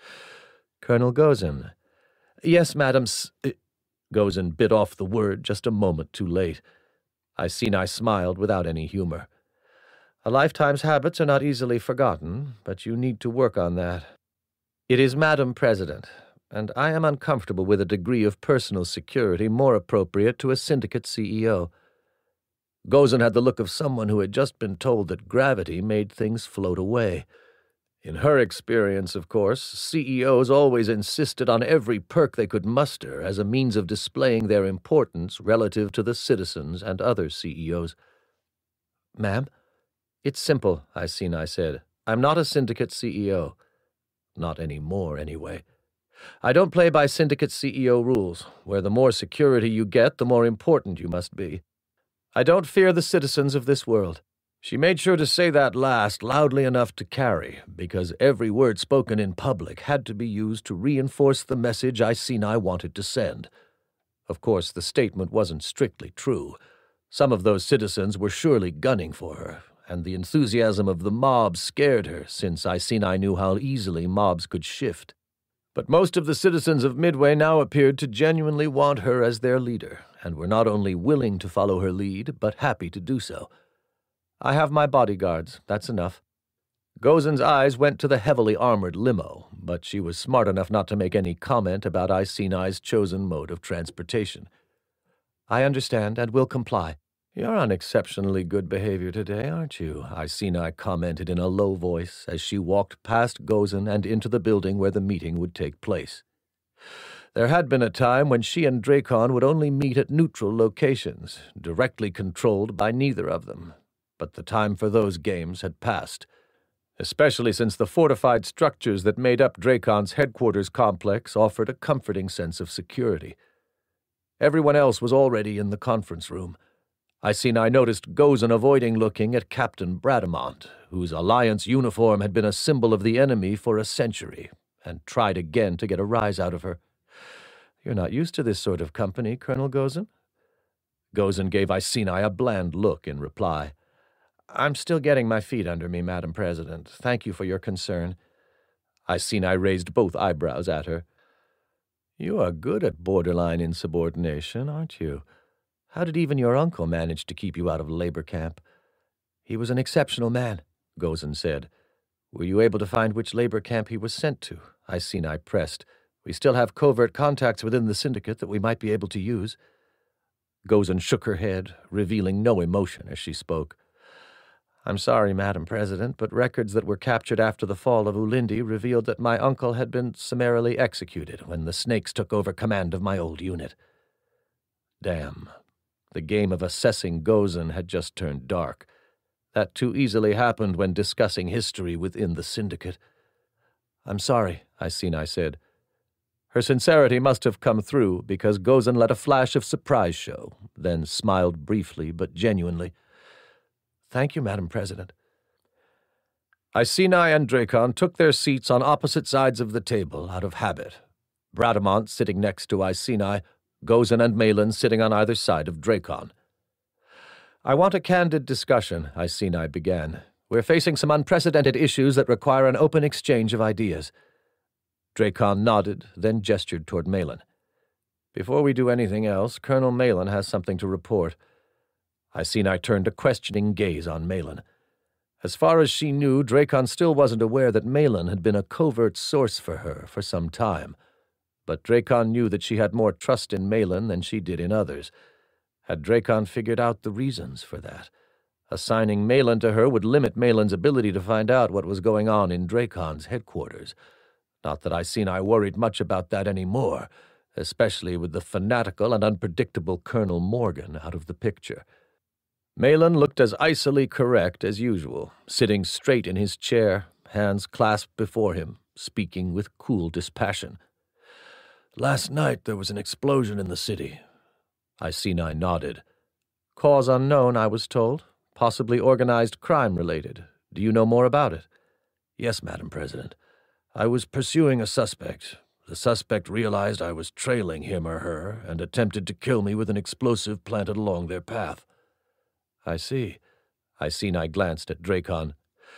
Colonel Gozin. Yes, madam. Gozin bit off the word just a moment too late. Iceni smiled without any humor. A lifetime's habits are not easily forgotten, but you need to work on that. It is Madam President, and I am uncomfortable with a degree of personal security more appropriate to a syndicate CEO. Gozin had the look of someone who had just been told that gravity made things float away. In her experience, of course, CEOs always insisted on every perk they could muster as a means of displaying their importance relative to the citizens and other CEOs. Ma'am? It's simple, Iceni said. I'm not a syndicate CEO. Not anymore, anyway. I don't play by syndicate CEO rules, where the more security you get, the more important you must be. I don't fear the citizens of this world. She made sure to say that last loudly enough to carry, because every word spoken in public had to be used to reinforce the message Iceni wanted to send. Of course, the statement wasn't strictly true. Some of those citizens were surely gunning for her, and the enthusiasm of the mob scared her, since Iceni knew how easily mobs could shift. But most of the citizens of Midway now appeared to genuinely want her as their leader, and were not only willing to follow her lead, but happy to do so. I have my bodyguards, that's enough. Gozin's eyes went to the heavily armored limo, but she was smart enough not to make any comment about Iceni's chosen mode of transportation. I understand and will comply. You're on exceptionally good behavior today, aren't you? Iceni commented in a low voice as she walked past Gozin and into the building where the meeting would take place. There had been a time when she and Drakon would only meet at neutral locations, directly controlled by neither of them. But the time for those games had passed, especially since the fortified structures that made up Drakon's headquarters complex offered a comforting sense of security. Everyone else was already in the conference room. Iceni noticed Gozin avoiding looking at Captain Bradamont, whose Alliance uniform had been a symbol of the enemy for a century, and tried again to get a rise out of her. You're not used to this sort of company, Colonel Gozin? Gozin gave Iceni a bland look in reply. I'm still getting my feet under me, Madam President. Thank you for your concern. Iceni raised both eyebrows at her. You are good at borderline insubordination, aren't you? How did even your uncle manage to keep you out of labor camp? He was an exceptional man, Gozin said. Were you able to find which labor camp he was sent to? Iceni pressed. We still have covert contacts within the syndicate that we might be able to use. Gozin shook her head, revealing no emotion as she spoke. I'm sorry, Madam President, but records that were captured after the fall of Ulindi revealed that my uncle had been summarily executed when the Snakes took over command of my old unit. Damn. The game of assessing Gozen had just turned dark. That too easily happened when discussing history within the Syndicate. I'm sorry, Iceni said. Her sincerity must have come through because Gozen let a flash of surprise show, then smiled briefly but genuinely. Thank you, Madam President. Iceni and Drakon took their seats on opposite sides of the table out of habit. Bradamant sitting next to Iceni, Gozen and Malin sitting on either side of Drakon. I want a candid discussion, Iceni began. We're facing some unprecedented issues that require an open exchange of ideas. Drakon nodded, then gestured toward Malin. Before we do anything else, Colonel Malin has something to report. Iceni turned a questioning gaze on Malin. As far as she knew, Drakon still wasn't aware that Malin had been a covert source for her for some time. But Drakon knew that she had more trust in Malin than she did in others. Had Drakon figured out the reasons for that? Assigning Malin to her would limit Malin's ability to find out what was going on in Drakon's headquarters. Not that Iceni worried much about that anymore, especially with the fanatical and unpredictable Colonel Morgan out of the picture. Malin looked as icily correct as usual, sitting straight in his chair, hands clasped before him, speaking with cool dispassion. Last night there was an explosion in the city. Iceni nodded. Cause unknown, I was told. Possibly organized crime-related. Do you know more about it? Yes, Madam President. I was pursuing a suspect. The suspect realized I was trailing him or her and attempted to kill me with an explosive planted along their path. I see. Iceni glanced at Drakon.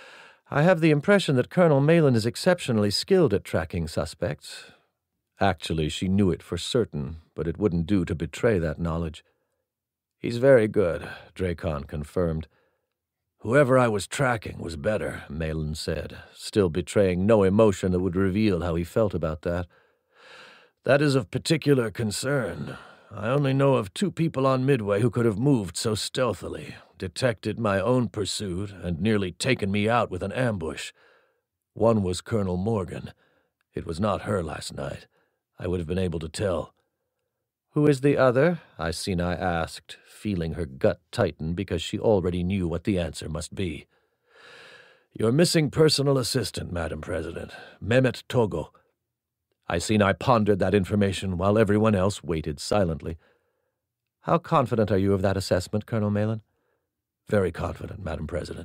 I have the impression that Colonel Malin is exceptionally skilled at tracking suspects. Actually, she knew it for certain, but it wouldn't do to betray that knowledge. He's very good, Drakon confirmed. Whoever I was tracking was better, Malin said, still betraying no emotion that would reveal how he felt about that. That is of particular concern. I only know of 2 people on Midway who could have moved so stealthily, detected my own pursuit, and nearly taken me out with an ambush. One was Colonel Morgan. It was not her last night. I would have been able to tell. Who is the other? Iceni asked, feeling her gut tighten because she already knew what the answer must be. Your missing personal assistant, Madam President, Mehmet Togo. Iceni pondered that information while everyone else waited silently. How confident are you of that assessment, Colonel Malin? Very confident, Madam President.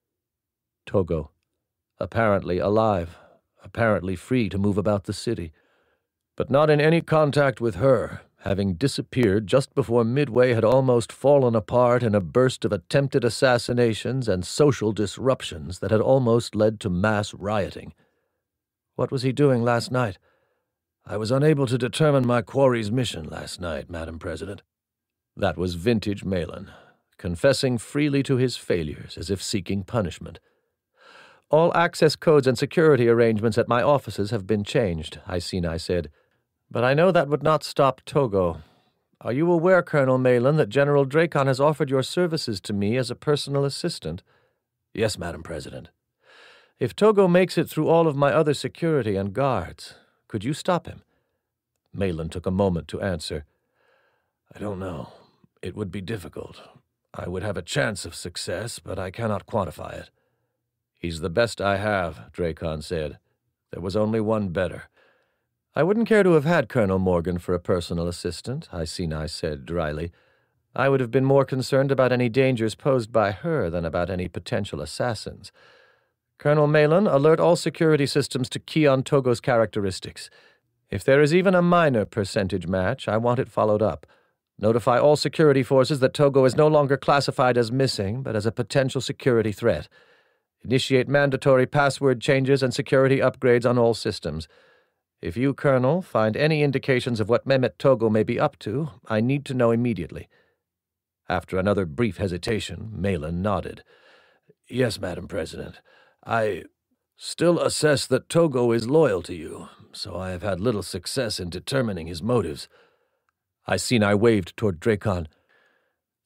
Togo. Apparently alive, apparently free to move about the city, but not in any contact with her, having disappeared just before Midway had almost fallen apart in a burst of attempted assassinations and social disruptions that had almost led to mass rioting. What was he doing last night? I was unable to determine my quarry's mission last night, Madam President. That was vintage Malin, confessing freely to his failures as if seeking punishment. All access codes and security arrangements at my offices have been changed, Iceni said. But I know that would not stop Togo. Are you aware, Colonel Malin, that General Drakon has offered your services to me as a personal assistant? Yes, Madam President. If Togo makes it through all of my other security and guards, could you stop him? Malin took a moment to answer. I don't know. It would be difficult. I would have a chance of success, but I cannot quantify it. He's the best I have, Drakon said. There was only one better. I wouldn't care to have had Colonel Morgan for a personal assistant, Iceni said dryly. I would have been more concerned about any dangers posed by her than about any potential assassins. Colonel Malin, alert all security systems to key on Togo's characteristics. If there is even a minor percentage match, I want it followed up. Notify all security forces that Togo is no longer classified as missing, but as a potential security threat. Initiate mandatory password changes and security upgrades on all systems. If you, Colonel, find any indications of what Mehmet Togo may be up to, I need to know immediately. After another brief hesitation, Malin nodded. Yes, Madam President. I still assess that Togo is loyal to you, so I have had little success in determining his motives. Iceni waved toward Drakon.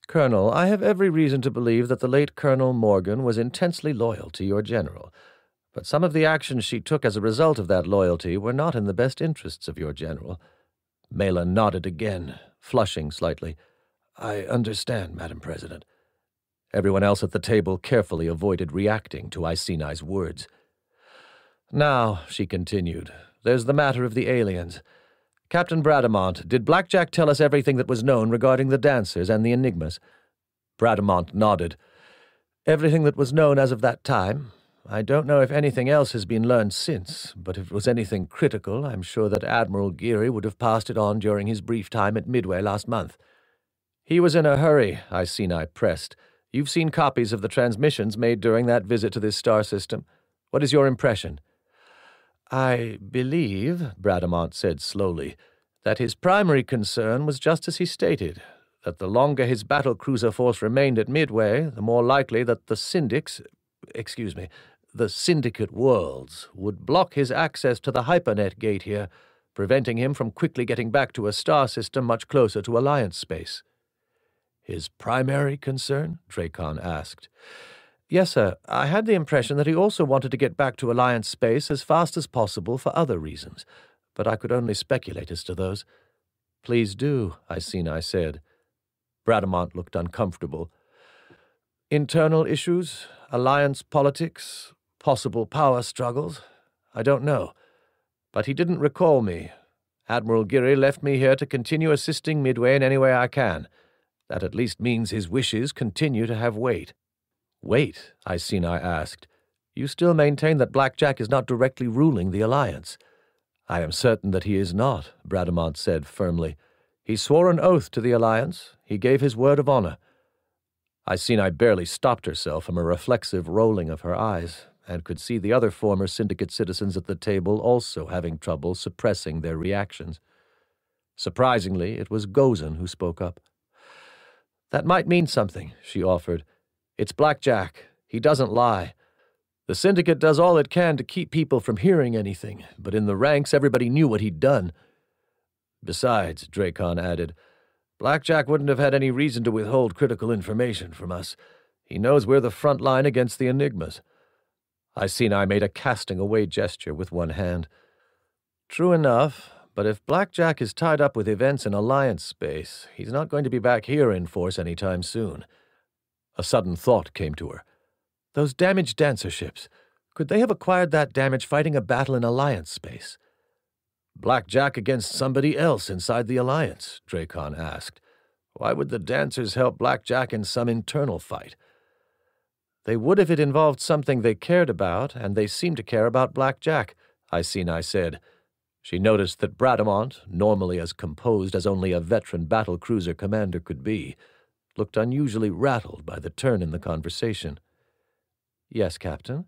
Colonel, I have every reason to believe that the late Colonel Morgan was intensely loyal to your general, but some of the actions she took as a result of that loyalty were not in the best interests of your general. Malin nodded again, flushing slightly. I understand, Madam President. Everyone else at the table carefully avoided reacting to Iceni's words. Now, she continued, there's the matter of the aliens. Captain Bradamont, did Blackjack tell us everything that was known regarding the dancers and the enigmas? Bradamont nodded. Everything that was known as of that time. I don't know if anything else has been learned since, but if it was anything critical, I'm sure that Admiral Geary would have passed it on during his brief time at Midway last month. He was in a hurry, Iceni pressed. You've seen copies of the transmissions made during that visit to this star system. What is your impression? I believe, Bradamont said slowly, that his primary concern was just as he stated, that the longer his battlecruiser force remained at Midway, the more likely that the Syndicate Worlds would block his access to the hypernet gate here, preventing him from quickly getting back to a star system much closer to Alliance space. His primary concern? Drakon asked. Yes, sir. I had the impression that he also wanted to get back to Alliance space as fast as possible for other reasons, but I could only speculate as to those. Please do, Iceni said. Bradamont looked uncomfortable. Internal issues? Alliance politics? Possible power struggles? I don't know. But he didn't recall me. Admiral Geary left me here to continue assisting Midway in any way I can. That at least means his wishes continue to have weight. Wait, Iceni asked. You still maintain that Blackjack is not directly ruling the Alliance? I am certain that he is not, Bradamont said firmly. He swore an oath to the Alliance. He gave his word of honor. Iceni barely stopped herself from a reflexive rolling of her eyes, and could see the other former Syndicate citizens at the table also having trouble suppressing their reactions. Surprisingly, it was Gozen who spoke up. That might mean something, she offered. It's Blackjack. He doesn't lie. The Syndicate does all it can to keep people from hearing anything, but in the ranks everybody knew what he'd done. Besides, Drakon added, Blackjack wouldn't have had any reason to withhold critical information from us. He knows we're the front line against the enigmas. Iceni made a casting-away gesture with one hand. True enough, but if Blackjack is tied up with events in Alliance space, he's not going to be back here in force any time soon. A sudden thought came to her. Those damaged dancer ships, could they have acquired that damage fighting a battle in Alliance space? Blackjack against somebody else inside the Alliance, Drakon asked. Why would the dancers help Blackjack in some internal fight? They would if it involved something they cared about, and they seem to care about Blackjack, Iceni said. She noticed that Bradamont, normally as composed as only a veteran battlecruiser commander could be, looked unusually rattled by the turn in the conversation. Yes, Captain.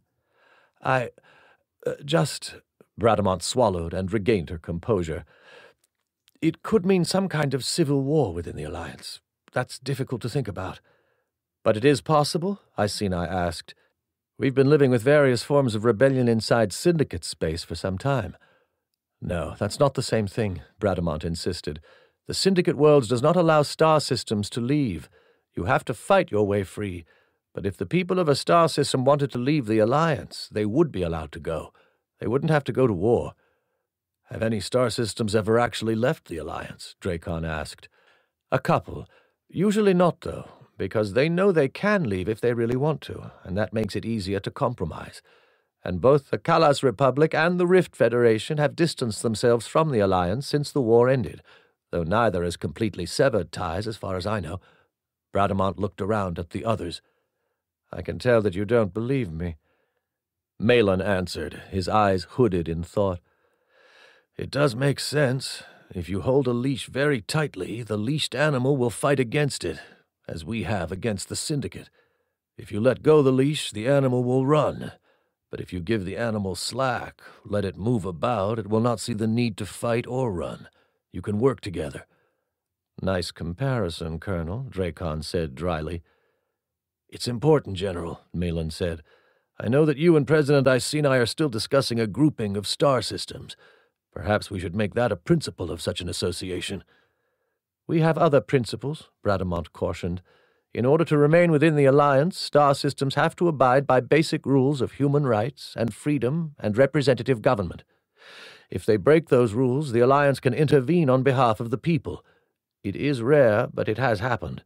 Bradamont swallowed and regained her composure. It could mean some kind of civil war within the Alliance. That's difficult to think about. But it is possible? Iceni asked. We've been living with various forms of rebellion inside Syndicate space for some time. No, that's not the same thing, Bradamont insisted. The Syndicate Worlds does not allow star systems to leave. You have to fight your way free. But if the people of a star system wanted to leave the Alliance, they would be allowed to go. They wouldn't have to go to war. Have any star systems ever actually left the Alliance? Drakon asked. A couple. Usually not, though, because they know they can leave if they really want to, and that makes it easier to compromise. And both the Kalas Republic and the Rift Federation have distanced themselves from the Alliance since the war ended, though neither has completely severed ties as far as I know. Bradamont looked around at the others. I can tell that you don't believe me. Malin answered, his eyes hooded in thought. It does make sense. If you hold a leash very tightly, the leashed animal will fight against it, as we have against the Syndicate. If you let go the leash, the animal will run. But if you give the animal slack, let it move about, it will not see the need to fight or run. You can work together. Nice comparison, Colonel, Drakon said dryly. It's important, General, Malin said. I know that you and President Iceni are still discussing a grouping of star systems. Perhaps we should make that a principle of such an association. We have other principles, Bradamont cautioned. In order to remain within the Alliance, star systems have to abide by basic rules of human rights and freedom and representative government. If they break those rules, the Alliance can intervene on behalf of the people. It is rare, but it has happened.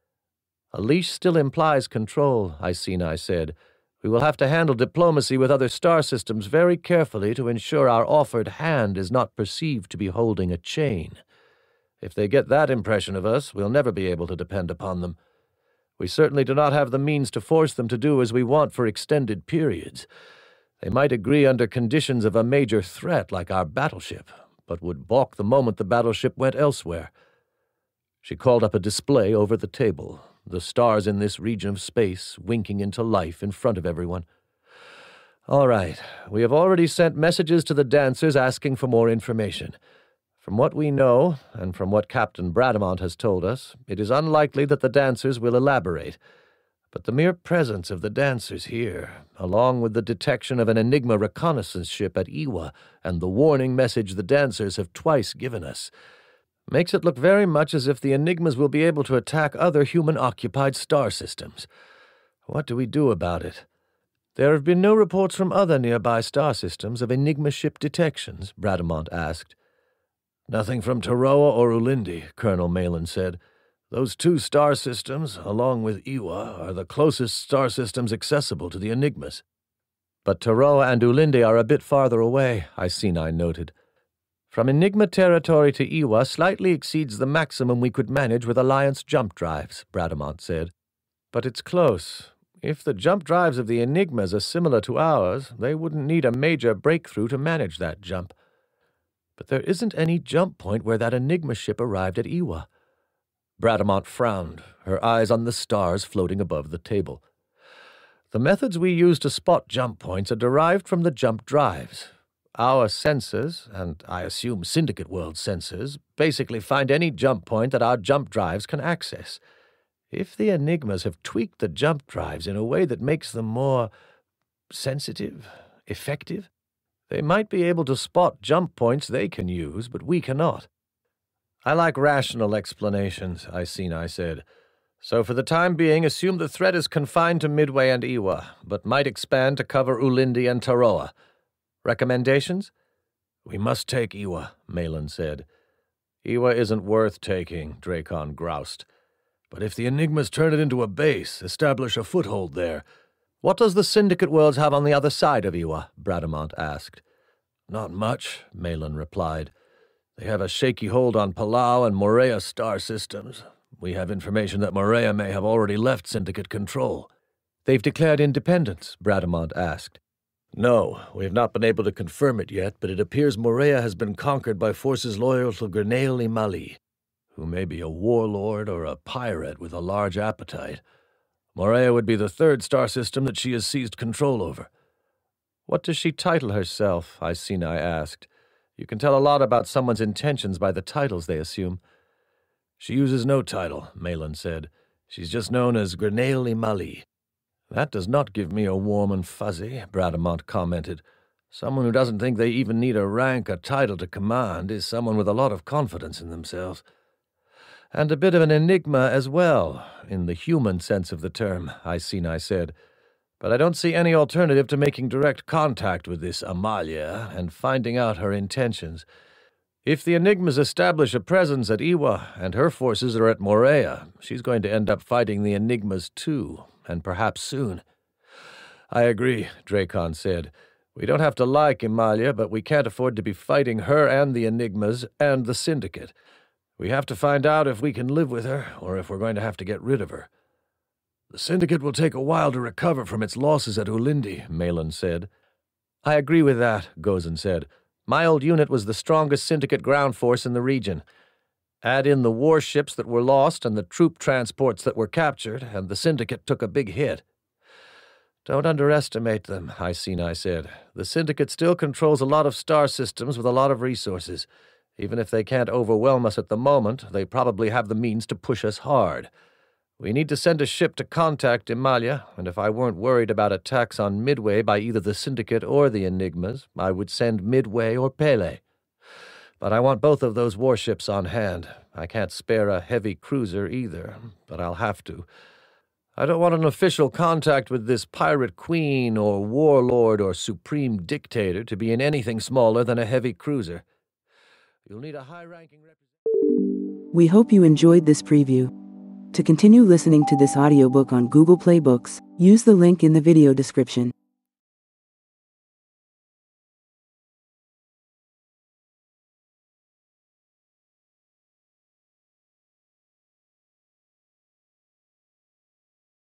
A leash still implies control, Iceni said. We will have to handle diplomacy with other star systems very carefully to ensure our offered hand is not perceived to be holding a chain. If they get that impression of us, we'll never be able to depend upon them. We certainly do not have the means to force them to do as we want for extended periods. They might agree under conditions of a major threat like our battleship, but would balk the moment the battleship went elsewhere. She called up a display over the table, the stars in this region of space winking into life in front of everyone. All right, we have already sent messages to the dancers asking for more information. From what we know, and from what Captain Bradamant has told us, it is unlikely that the dancers will elaborate. But the mere presence of the dancers here, along with the detection of an Enigma reconnaissance ship at Iwa and the warning message the dancers have twice given us, makes it look very much as if the Enigmas will be able to attack other human-occupied star systems. What do we do about it? There have been no reports from other nearby star systems of Enigma ship detections, Bradamant asked. Nothing from Taroa or Ulindi, Colonel Malin said. Those two star systems, along with Iwa, are the closest star systems accessible to the Enigmas. But Taroa and Ulindi are a bit farther away, Iceni noted. From Enigma territory to Iwa slightly exceeds the maximum we could manage with Alliance jump drives, Bradamant said. But it's close. If the jump drives of the Enigmas are similar to ours, they wouldn't need a major breakthrough to manage that jump. But there isn't any jump point where that Enigma ship arrived at Iwa. Bradamant frowned, her eyes on the stars floating above the table. The methods we use to spot jump points are derived from the jump drives. Our sensors, and I assume Syndicate Worlds sensors, basically find any jump point that our jump drives can access. If the Enigmas have tweaked the jump drives in a way that makes them more sensitive, effective, they might be able to spot jump points they can use, but we cannot. I like rational explanations, Iceni said. So for the time being, assume the threat is confined to Midway and Iwa, but might expand to cover Ulindi and Taroa. Recommendations? We must take Iwa, Malin said. Iwa isn't worth taking, Drakon groused. But if the Enigmas turn it into a base, establish a foothold there. What does the Syndicate Worlds have on the other side of Iwa? Bradamant asked. Not much, Malin replied. They have a shaky hold on Palau and Morea star systems. We have information that Morea may have already left Syndicate control. They've declared independence, Bradamant asked. No, we have not been able to confirm it yet, but it appears Morea has been conquered by forces loyal to Grenale Mali, who may be a warlord or a pirate with a large appetite. Morea would be the third star system that she has seized control over. What does she title herself? Iceni asked. You can tell a lot about someone's intentions by the titles they assume. She uses no title, Malin said. She's just known as Grenale Mali. That does not give me a warm and fuzzy, Bradamant commented. Someone who doesn't think they even need a rank or title to command is someone with a lot of confidence in themselves. And a bit of an enigma as well, in the human sense of the term, Iceni said. But I don't see any alternative to making direct contact with this Amalia and finding out her intentions. If the Enigmas establish a presence at Iwa and her forces are at Morea, she's going to end up fighting the Enigmas too, and perhaps soon. I agree, Drakon said. We don't have to like Amalia, but we can't afford to be fighting her and the Enigmas and the Syndicate. We have to find out if we can live with her, or if we're going to have to get rid of her. The Syndicate will take a while to recover from its losses at Ulindi, Malin said. I agree with that, Gozen said. My old unit was the strongest Syndicate ground force in the region. Add in the warships that were lost and the troop transports that were captured, and the Syndicate took a big hit. Don't underestimate them, Iceni said. The Syndicate still controls a lot of star systems with a lot of resources. Even if they can't overwhelm us at the moment, they probably have the means to push us hard. We need to send a ship to contact Emalia, and if I weren't worried about attacks on Midway by either the Syndicate or the Enigmas, I would send Midway or Pele. But I want both of those warships on hand. I can't spare a heavy cruiser either, but I'll have to. I don't want an official contact with this pirate queen or warlord or supreme dictator to be in anything smaller than a heavy cruiser. You'll need a high-ranking representative. We hope you enjoyed this preview. To continue listening to this audiobook on Google Play Books, use the link in the video description.